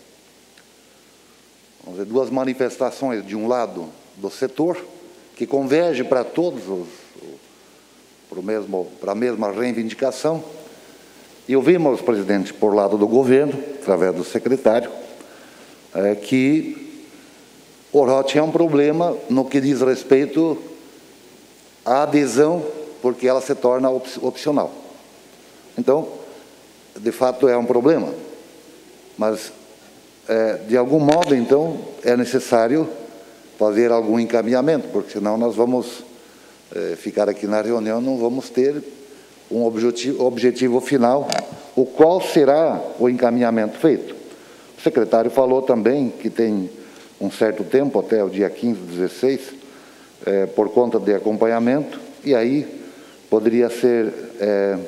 vamos dizer, duas manifestações, de um lado, do setor, que converge para todos, os, para, o mesmo, para a mesma reivindicação, e ouvimos, presidente, por lado do governo, através do secretário, é, que o R O T é um problema no que diz respeito à adesão, porque ela se torna op opcional. Então, de fato, é um problema. Mas, é, de algum modo, então, é necessário fazer algum encaminhamento, porque senão nós vamos é, ficar aqui na reunião, não vamos ter um objetivo, objetivo final, o qual será o encaminhamento feito. O secretário falou também que tem um certo tempo, até o dia quinze, dezesseis, é, por conta de acompanhamento, e aí poderia ser é,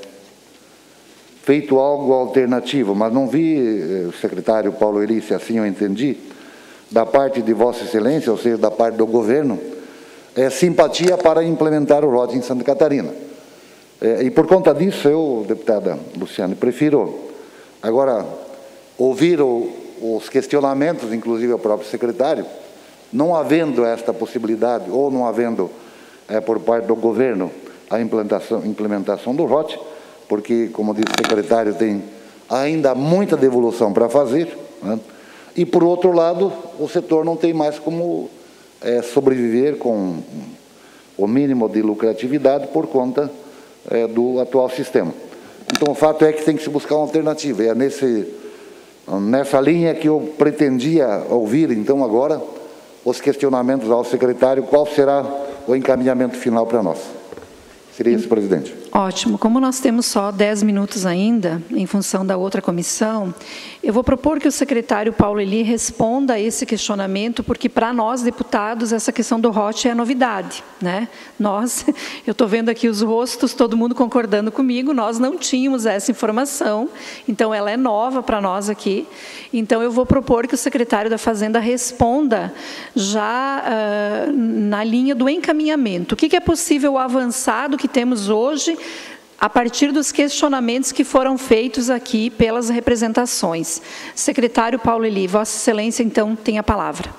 feito algo alternativo, mas não vi, o secretário Paulo Eli, se assim eu entendi, da parte de Vossa Excelência, ou seja, da parte do governo, é, simpatia para implementar o R O T em Santa Catarina. É, e por conta disso, eu, deputada Luciane, prefiro agora ouvir o, os questionamentos, inclusive ao próprio secretário, não havendo esta possibilidade, ou não havendo, é, por parte do governo, a implementação, implementação do R O T, porque, como disse o secretário, tem ainda muita devolução para fazer, né? E, por outro lado, o setor não tem mais como é, sobreviver com o mínimo de lucratividade por conta é, do atual sistema. Então, o fato é que tem que se buscar uma alternativa. É nesse, nessa linha que eu pretendia ouvir, então, agora, os questionamentos ao secretário, qual será o encaminhamento final para nós. Seria isso, presidente. Ótimo. Como nós temos só dez minutos ainda, em função da outra comissão, eu vou propor que o secretário Paulo Eli responda a esse questionamento, porque para nós, deputados, essa questão do R O T é novidade, né? Nós, eu estou vendo aqui os rostos, todo mundo concordando comigo, nós não tínhamos essa informação, então ela é nova para nós aqui. Então eu vou propor que o secretário da Fazenda responda já uh, na linha do encaminhamento. O que, que é possível avançar do que temos hoje, a partir dos questionamentos que foram feitos aqui pelas representações. Secretário Paulo Eli, Vossa Excelência, então, tem a palavra.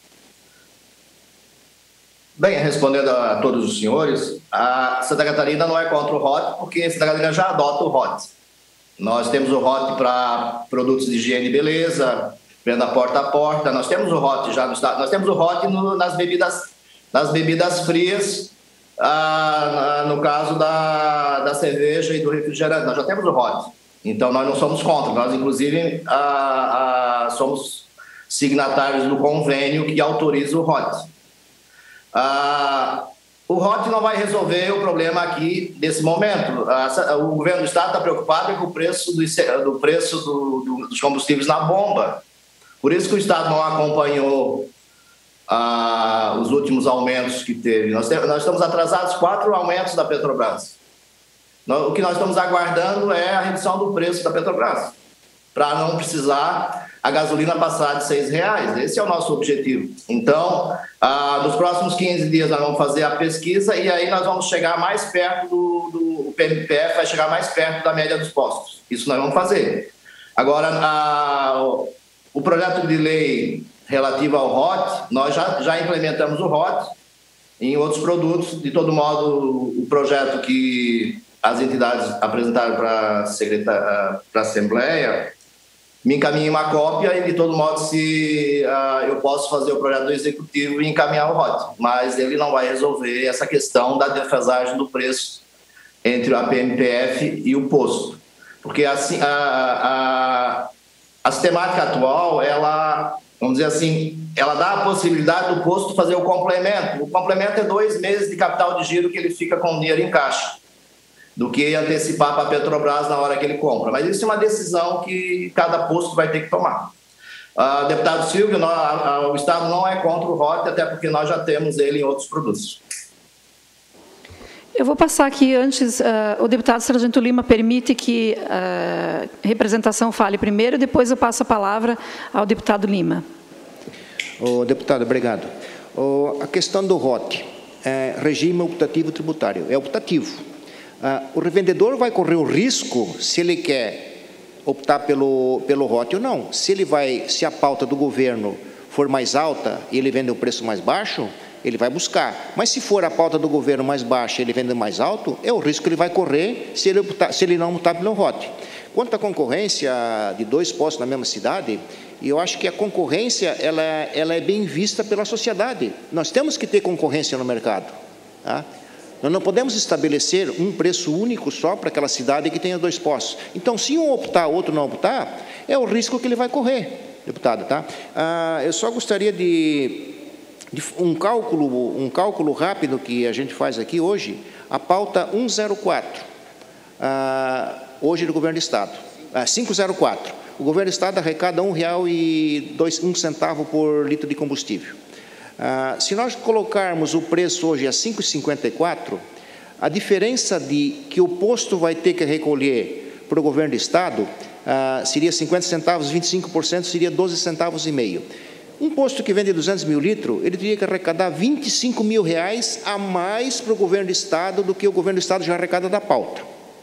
Bem, respondendo a todos os senhores, a Santa Catarina não é contra o R O T, porque Santa Catarina já adota o R O T. Nós temos o R O T para produtos de higiene e beleza, venda porta a porta. Nós temos o R O T já no estado. Nós temos o R O T no, nas, bebidas, nas bebidas frias, ah, no caso da, da cerveja e do refrigerante. Nós já temos o R O T. Então, nós não somos contra. Nós, inclusive, ah, ah, somos signatários do convênio que autoriza o R O T. Ah, o R O T não vai resolver o problema aqui nesse momento. Ah, o governo do estado está preocupado com o preço, do, do preço do, do, dos combustíveis na bomba. Por isso que o estado não acompanhou ah, os últimos aumentos que teve. Nós, te, nós estamos atrasados quatro aumentos da Petrobras. O que nós estamos aguardando é a redução do preço da Petrobras, para não precisar a gasolina passar de seis reais. Esse é o nosso objetivo. Então, ah, nos próximos quinze dias nós vamos fazer a pesquisa e aí nós vamos chegar mais perto do, do o P M P F, vai chegar mais perto da média dos postos. Isso nós vamos fazer. Agora, a, o projeto de lei relativo ao R O T, nós já, já implementamos o R O T em outros produtos. De todo modo, o projeto que as entidades apresentaram para a Assembleia, me encaminhem uma cópia e, de todo modo, se uh, eu posso fazer o projeto do Executivo e encaminhar o R O T. Mas ele não vai resolver essa questão da defasagem do preço entre a P M P F e o posto. Porque assim, a, a, a sistemática atual, ela, vamos dizer assim, ela dá a possibilidade do posto fazer o complemento. O complemento é dois meses de capital de giro que ele fica com o dinheiro em caixa, do que antecipar para a Petrobras na hora que ele compra. Mas isso é uma decisão que cada posto vai ter que tomar. Uh, deputado Silvio, nós, a, a, o Estado não é contra o R O T, até porque nós já temos ele em outros produtos. Eu vou passar aqui antes, uh, o deputado Sargento Lima permite que a representação fale primeiro, depois eu passo a palavra ao deputado Lima. O deputado, obrigado. O, a questão do R O T, é, regime optativo tributário, é optativo. Uh, o revendedor vai correr o risco se ele quer optar pelo, pelo R O T ou não. Se ele vai, se a pauta do governo for mais alta e ele vende o preço mais baixo, ele vai buscar. Mas se for a pauta do governo mais baixa e ele vende mais alto, é o risco que ele vai correr se ele, optar, se ele não optar pelo R O T. Quanto à concorrência de dois postos na mesma cidade, eu acho que a concorrência ela, ela é bem vista pela sociedade. Nós temos que ter concorrência no mercado. Tá? Nós não podemos estabelecer um preço único só para aquela cidade que tenha dois postos. Então, se um optar, outro não optar, é o risco que ele vai correr, deputado. Tá? Ah, eu só gostaria de, de um, cálculo, um cálculo rápido que a gente faz aqui hoje, a pauta cento e quatro, ah, hoje do Governo do Estado, ah, quinhentos e quatro. O Governo do Estado arrecada um real e um centavo por litro de combustível. Ah, se nós colocarmos o preço hoje a cinco reais e cinquenta e quatro centavos, a diferença de que o posto vai ter que recolher para o governo do estado ah, seria cinquenta centavos, vinte e cinco por cento seria doze centavos e meio. Um posto que vende duzentos mil litros, ele teria que arrecadar vinte e cinco mil reais a mais para o governo do estado do que o governo do estado já arrecada da pauta.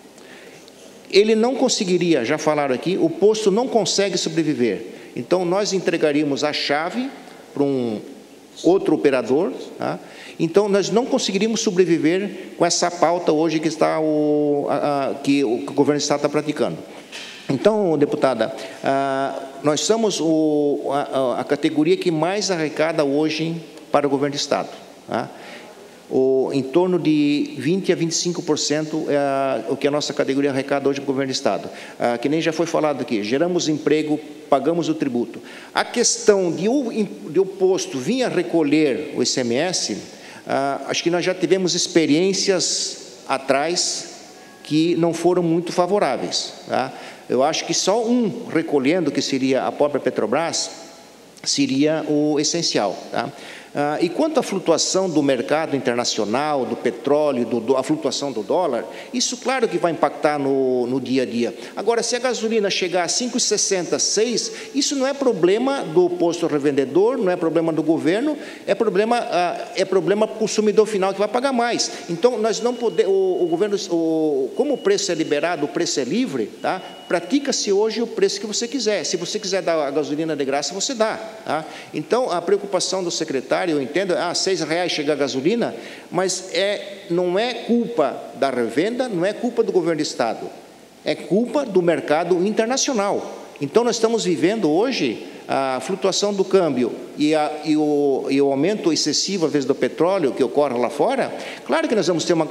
Ele não conseguiria, já falaram aqui, o posto não consegue sobreviver. Então, nós entregaríamos a chave para um outro operador, tá? Então nós não conseguiríamos sobreviver com essa pauta hoje que, está o, a, a, que o governo do estado está praticando. Então, deputada, a, nós somos o, a, a categoria que mais arrecada hoje para o governo do estado. Tá? O, em torno de vinte a vinte e cinco por cento é o que a nossa categoria arrecada hoje para o governo do estado. Ah, que nem já foi falado aqui, geramos emprego, pagamos o tributo. A questão de o, de o posto vir a recolher o I C M S, ah, acho que nós já tivemos experiências atrás que não foram muito favoráveis. Tá? Eu acho que só um recolhendo, que seria a própria Petrobras, seria o essencial. Tá? Ah, e quanto à flutuação do mercado internacional, do petróleo, do, do, a flutuação do dólar, isso claro que vai impactar no, no dia a dia. Agora, se a gasolina chegar a cinco reais e sessenta centavos, seis, isso não é problema do posto revendedor, não é problema do governo, é problema, ah, é problema para o consumidor final que vai pagar mais. Então, nós não podemos, o, o governo, o, como o preço é liberado, o preço é livre, tá? Pratica-se hoje o preço que você quiser. Se você quiser dar a gasolina de graça, você dá. Tá? Então, a preocupação do secretário, eu entendo, ah, seis reais chega a gasolina, mas é, não é culpa da revenda, não é culpa do governo do estado. é culpa do mercado internacional. Então, nós estamos vivendo hoje a flutuação do câmbio e, a, e, o, e o aumento excessivo, às vezes, do petróleo que ocorre lá fora. Claro que nós vamos ter uma...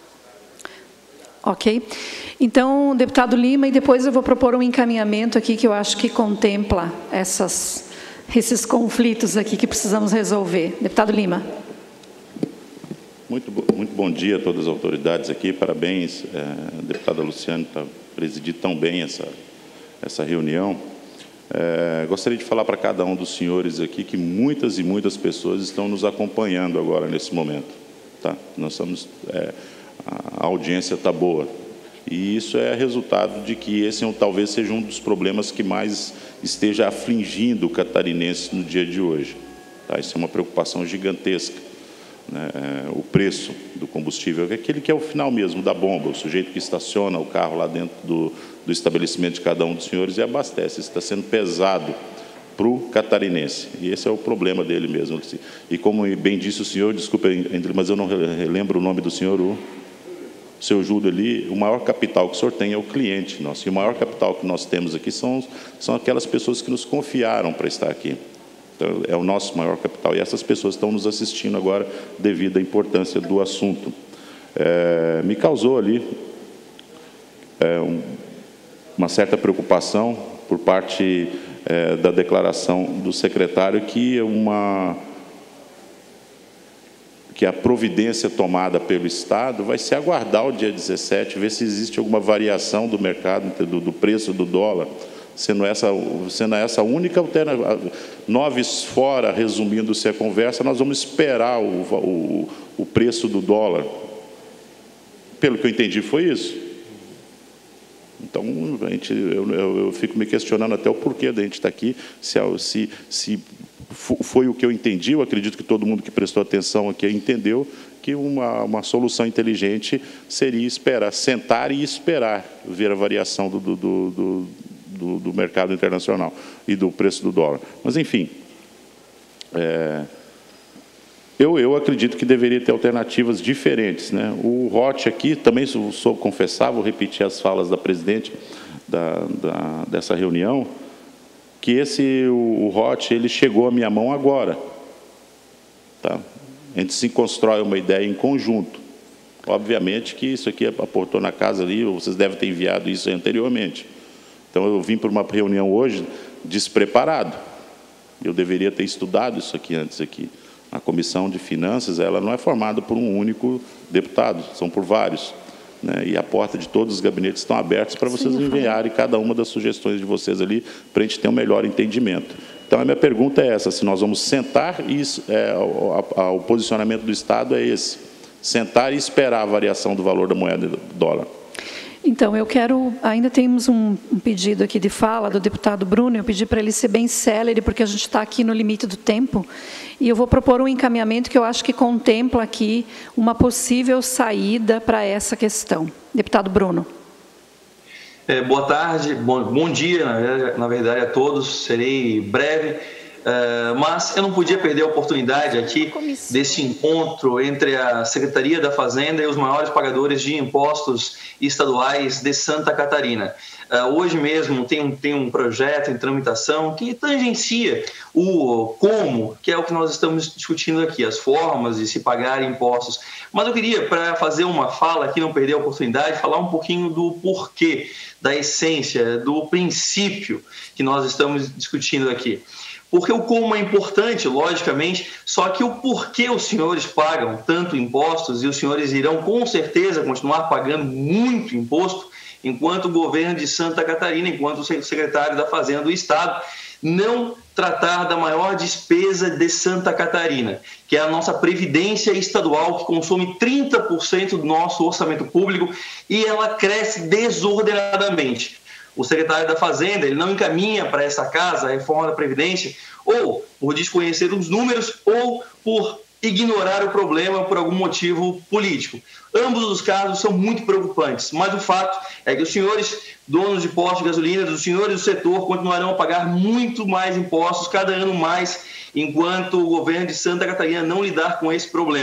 Ok. Então, deputado Lima, e depois eu vou propor um encaminhamento aqui que eu acho que contempla essas, esses conflitos aqui que precisamos resolver. Deputado Lima. Muito, muito bom dia a todas as autoridades aqui. Parabéns, é, deputada Luciane, por presidir tão bem essa, essa reunião. É, gostaria de falar para cada um dos senhores aqui que muitas e muitas pessoas estão nos acompanhando agora nesse momento. Tá? Nós estamos, é, a audiência está boa. E isso é resultado de que esse é, talvez seja um dos problemas que mais esteja afligindo o catarinense no dia de hoje. Tá? Isso é uma preocupação gigantesca. Né? O preço do combustível, aquele que é o final mesmo da bomba, o sujeito que estaciona o carro lá dentro do, do estabelecimento de cada um dos senhores e abastece. Isso está sendo pesado para o catarinense. E esse é o problema dele mesmo. E como bem disse o senhor, desculpa, mas eu não lembro o nome do senhor, o seu Júlio ali, o maior capital que o senhor tem é o cliente nosso. E o maior capital que nós temos aqui são, são aquelas pessoas que nos confiaram para estar aqui. Então, é o nosso maior capital. E essas pessoas estão nos assistindo agora devido à importância do assunto. É, me causou ali é, um, uma certa preocupação por parte é, da declaração do secretário que uma... que a providência tomada pelo Estado vai se aguardar o dia dezessete, ver se existe alguma variação do mercado, do, do preço do dólar, sendo essa, sendo essa a única alternativa. Nós fora, resumindo-se a conversa, nós vamos esperar o, o, o preço do dólar. Pelo que eu entendi, foi isso. Então, a gente, eu, eu, eu fico me questionando até o porquê da gente estar aqui, se, se, se foi o que eu entendi. Eu acredito que todo mundo que prestou atenção aqui entendeu que uma, uma solução inteligente seria esperar, sentar e esperar ver a variação do, do, do, do, do, do mercado internacional e do preço do dólar. Mas, enfim, é, eu, eu acredito que deveria ter alternativas diferentes, né? O R O T aqui, também sou, sou confessar, vou repetir as falas da presidente da, da, dessa reunião, que esse, o, o R O T, ele chegou à minha mão agora. Tá? A gente se constrói uma ideia em conjunto. Obviamente que isso aqui aportou na casa ali, vocês devem ter enviado isso anteriormente. Então, eu vim para uma reunião hoje despreparado. Eu deveria ter estudado isso aqui antes aqui. A Comissão de Finanças, ela não é formada por um único deputado, são por vários. Né? E a porta de todos os gabinetes estão abertos para vocês enviarem cada uma das sugestões de vocês ali, para a gente ter um melhor entendimento. Então, a minha pergunta é essa, se nós vamos sentar, e é, o, a, o posicionamento do Estado é esse, sentar e esperar a variação do valor da moeda do dólar. Então, eu quero, ainda temos um, um pedido aqui de fala do deputado Bruno, eu pedi para ele ser bem célere, porque a gente está aqui no limite do tempo, e eu vou propor um encaminhamento que eu acho que contempla aqui uma possível saída para essa questão. Deputado Bruno. É, boa tarde, bom, bom dia, na, na verdade, a todos, serei breve. Uh, mas eu não podia perder a oportunidade aqui desse encontro entre a Secretaria da Fazenda e os maiores pagadores de impostos estaduais de Santa Catarina. Uh, hoje mesmo tem um, tem um projeto em tramitação que tangencia o como, que é o que nós estamos discutindo aqui, as formas de se pagar impostos. Mas eu queria, para fazer uma fala aqui, não perder a oportunidade, falar um pouquinho do porquê, da essência, do princípio que nós estamos discutindo aqui. Porque o como é importante, logicamente, só que o porquê os senhores pagam tanto impostos, e os senhores irão com certeza continuar pagando muito imposto, enquanto o governo de Santa Catarina, enquanto o secretário da Fazenda do Estado, não tratar da maior despesa de Santa Catarina, que é a nossa previdência estadual, que consome trinta por cento do nosso orçamento público, e ela cresce desordenadamente. O secretário da Fazenda, ele não encaminha para essa casa a reforma da Previdência, ou por desconhecer os números, ou por ignorar o problema por algum motivo político. Ambos os casos são muito preocupantes, mas o fato é que os senhores donos de postos de gasolina, os senhores do setor, continuarão a pagar muito mais impostos, cada ano mais, enquanto o governo de Santa Catarina não lidar com esse problema.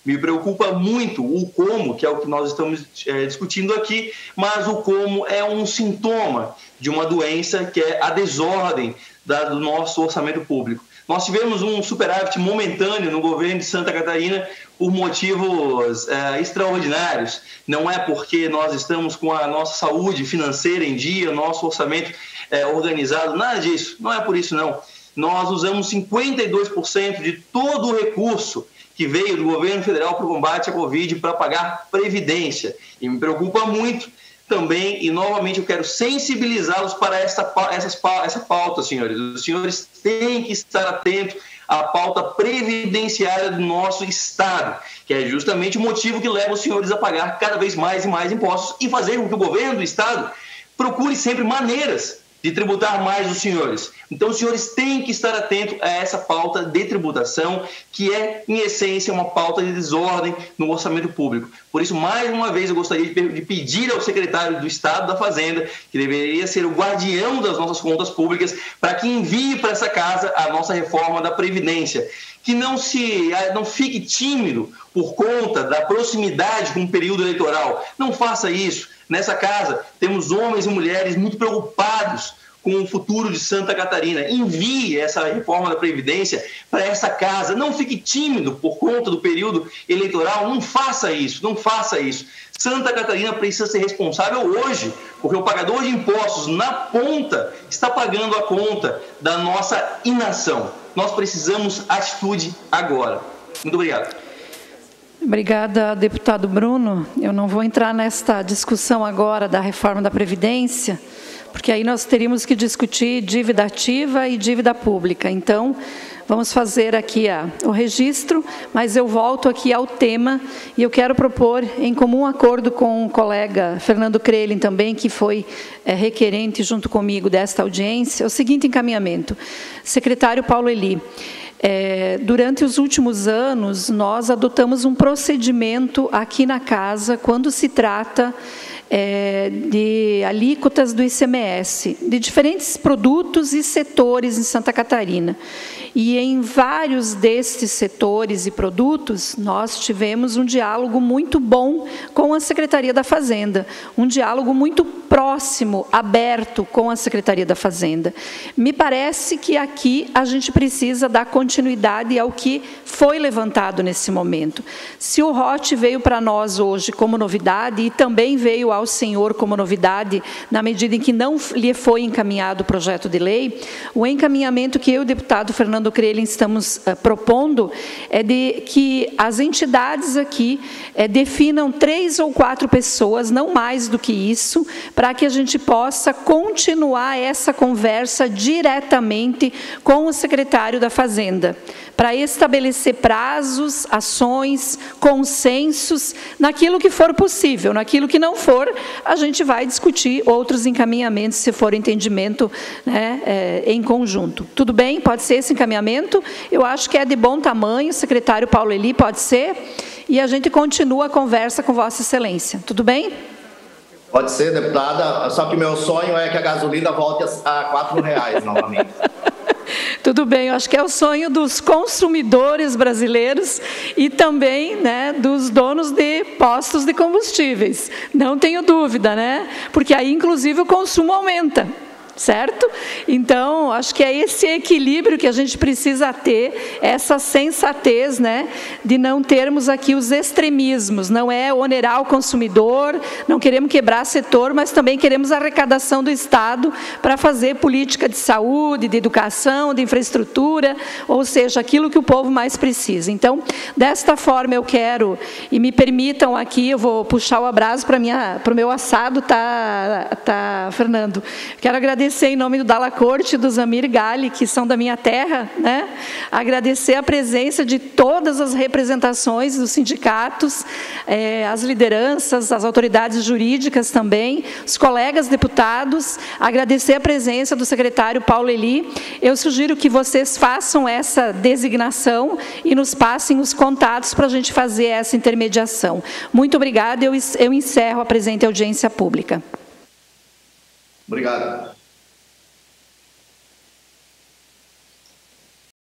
Me preocupa muito o como, que é o que nós estamos é, discutindo aqui, mas o como é um sintoma de uma doença que é a desordem da, do nosso orçamento público. Nós tivemos um superávit momentâneo no governo de Santa Catarina por motivos é, extraordinários. Não é porque nós estamos com a nossa saúde financeira em dia, nosso orçamento é, organizado, nada disso. Não é por isso, não. Nós usamos cinquenta e dois por cento de todo o recurso que veio do governo federal para o combate à Covid para pagar previdência. E me preocupa muito também, e novamente eu quero sensibilizá-los para essa, essas, essa pauta, senhores. Os senhores têm que estar atentos à pauta previdenciária do nosso Estado, que é justamente o motivo que leva os senhores a pagar cada vez mais e mais impostos e fazer com que o governo do Estado procure sempre maneiras de tributar mais os senhores. Então, os senhores têm que estar atentos a essa pauta de tributação, que é, em essência, uma pauta de desordem no orçamento público. Por isso, mais uma vez, eu gostaria de pedir ao secretário do Estado da Fazenda, que deveria ser o guardião das nossas contas públicas, para que envie para essa casa a nossa reforma da Previdência. Que não, se, não fique tímido por conta da proximidade com o período eleitoral. Não faça isso. Nessa casa, temos homens e mulheres muito preocupados com o futuro de Santa Catarina. Envie essa reforma da Previdência para essa casa. Não fique tímido por conta do período eleitoral. Não faça isso, não faça isso. Santa Catarina precisa ser responsável hoje, porque o pagador de impostos na ponta está pagando a conta da nossa inação. Nós precisamos atitude agora. Muito obrigado. Obrigada, deputado Bruno. Eu não vou entrar nesta discussão agora da reforma da Previdência, porque aí nós teríamos que discutir dívida ativa e dívida pública. Então, vamos fazer aqui a, o registro, mas eu volto aqui ao tema e eu quero propor, em comum acordo com o colega Fernando Crelin também, que foi é, requerente junto comigo desta audiência, o seguinte encaminhamento. Secretário Paulo Eli, É, durante os últimos anos, nós adotamos um procedimento aqui na casa quando se trata é, de alíquotas do I C M S, de diferentes produtos e setores em Santa Catarina. E em vários destes setores e produtos, nós tivemos um diálogo muito bom com a Secretaria da Fazenda, um diálogo muito próximo, aberto com a Secretaria da Fazenda. Me parece que aqui a gente precisa dar continuidade ao que foi levantado nesse momento. Se o R O T veio para nós hoje como novidade e também veio ao senhor como novidade, na medida em que não lhe foi encaminhado o projeto de lei, o encaminhamento que eu, deputado Fernando Crelin, estamos uh, propondo é de que as entidades aqui é, definam três ou quatro pessoas, não mais do que isso, para que a gente possa continuar essa conversa diretamente com o secretário da Fazenda, para estabelecer prazos, ações, consensos, naquilo que for possível. Naquilo que não for, a gente vai discutir outros encaminhamentos, se for entendimento, né, é, em conjunto. Tudo bem? Pode ser esse encaminhamento? Eu acho que é de bom tamanho, secretário Paulo Eli, pode ser? E a gente continua a conversa com Vossa Excelência. Tudo bem? Pode ser, deputada, só que meu sonho é que a gasolina volte a quatro reais novamente. Tudo bem, eu acho que é o sonho dos consumidores brasileiros e também, né, dos donos de postos de combustíveis. Não tenho dúvida, né? Porque aí, inclusive, o consumo aumenta. Certo? Então, acho que é esse equilíbrio que a gente precisa ter, essa sensatez, né, de não termos aqui os extremismos, não é onerar o consumidor, não queremos quebrar setor, mas também queremos arrecadação do Estado para fazer política de saúde, de educação, de infraestrutura, ou seja, aquilo que o povo mais precisa. Então, desta forma eu quero, e me permitam aqui, eu vou puxar o abraço para o meu assado, tá, tá, Fernando? Quero agradecer em nome do Dalla Corte e do Zamir Gali, que são da minha terra, né? Agradecer a presença de todas as representações dos sindicatos, eh, as lideranças, as autoridades jurídicas também, os colegas deputados, agradecer a presença do secretário Paulo Eli. Eu sugiro que vocês façam essa designação e nos passem os contatos para a gente fazer essa intermediação. Muito obrigada, eu, eu encerro a presente audiência pública. Obrigado.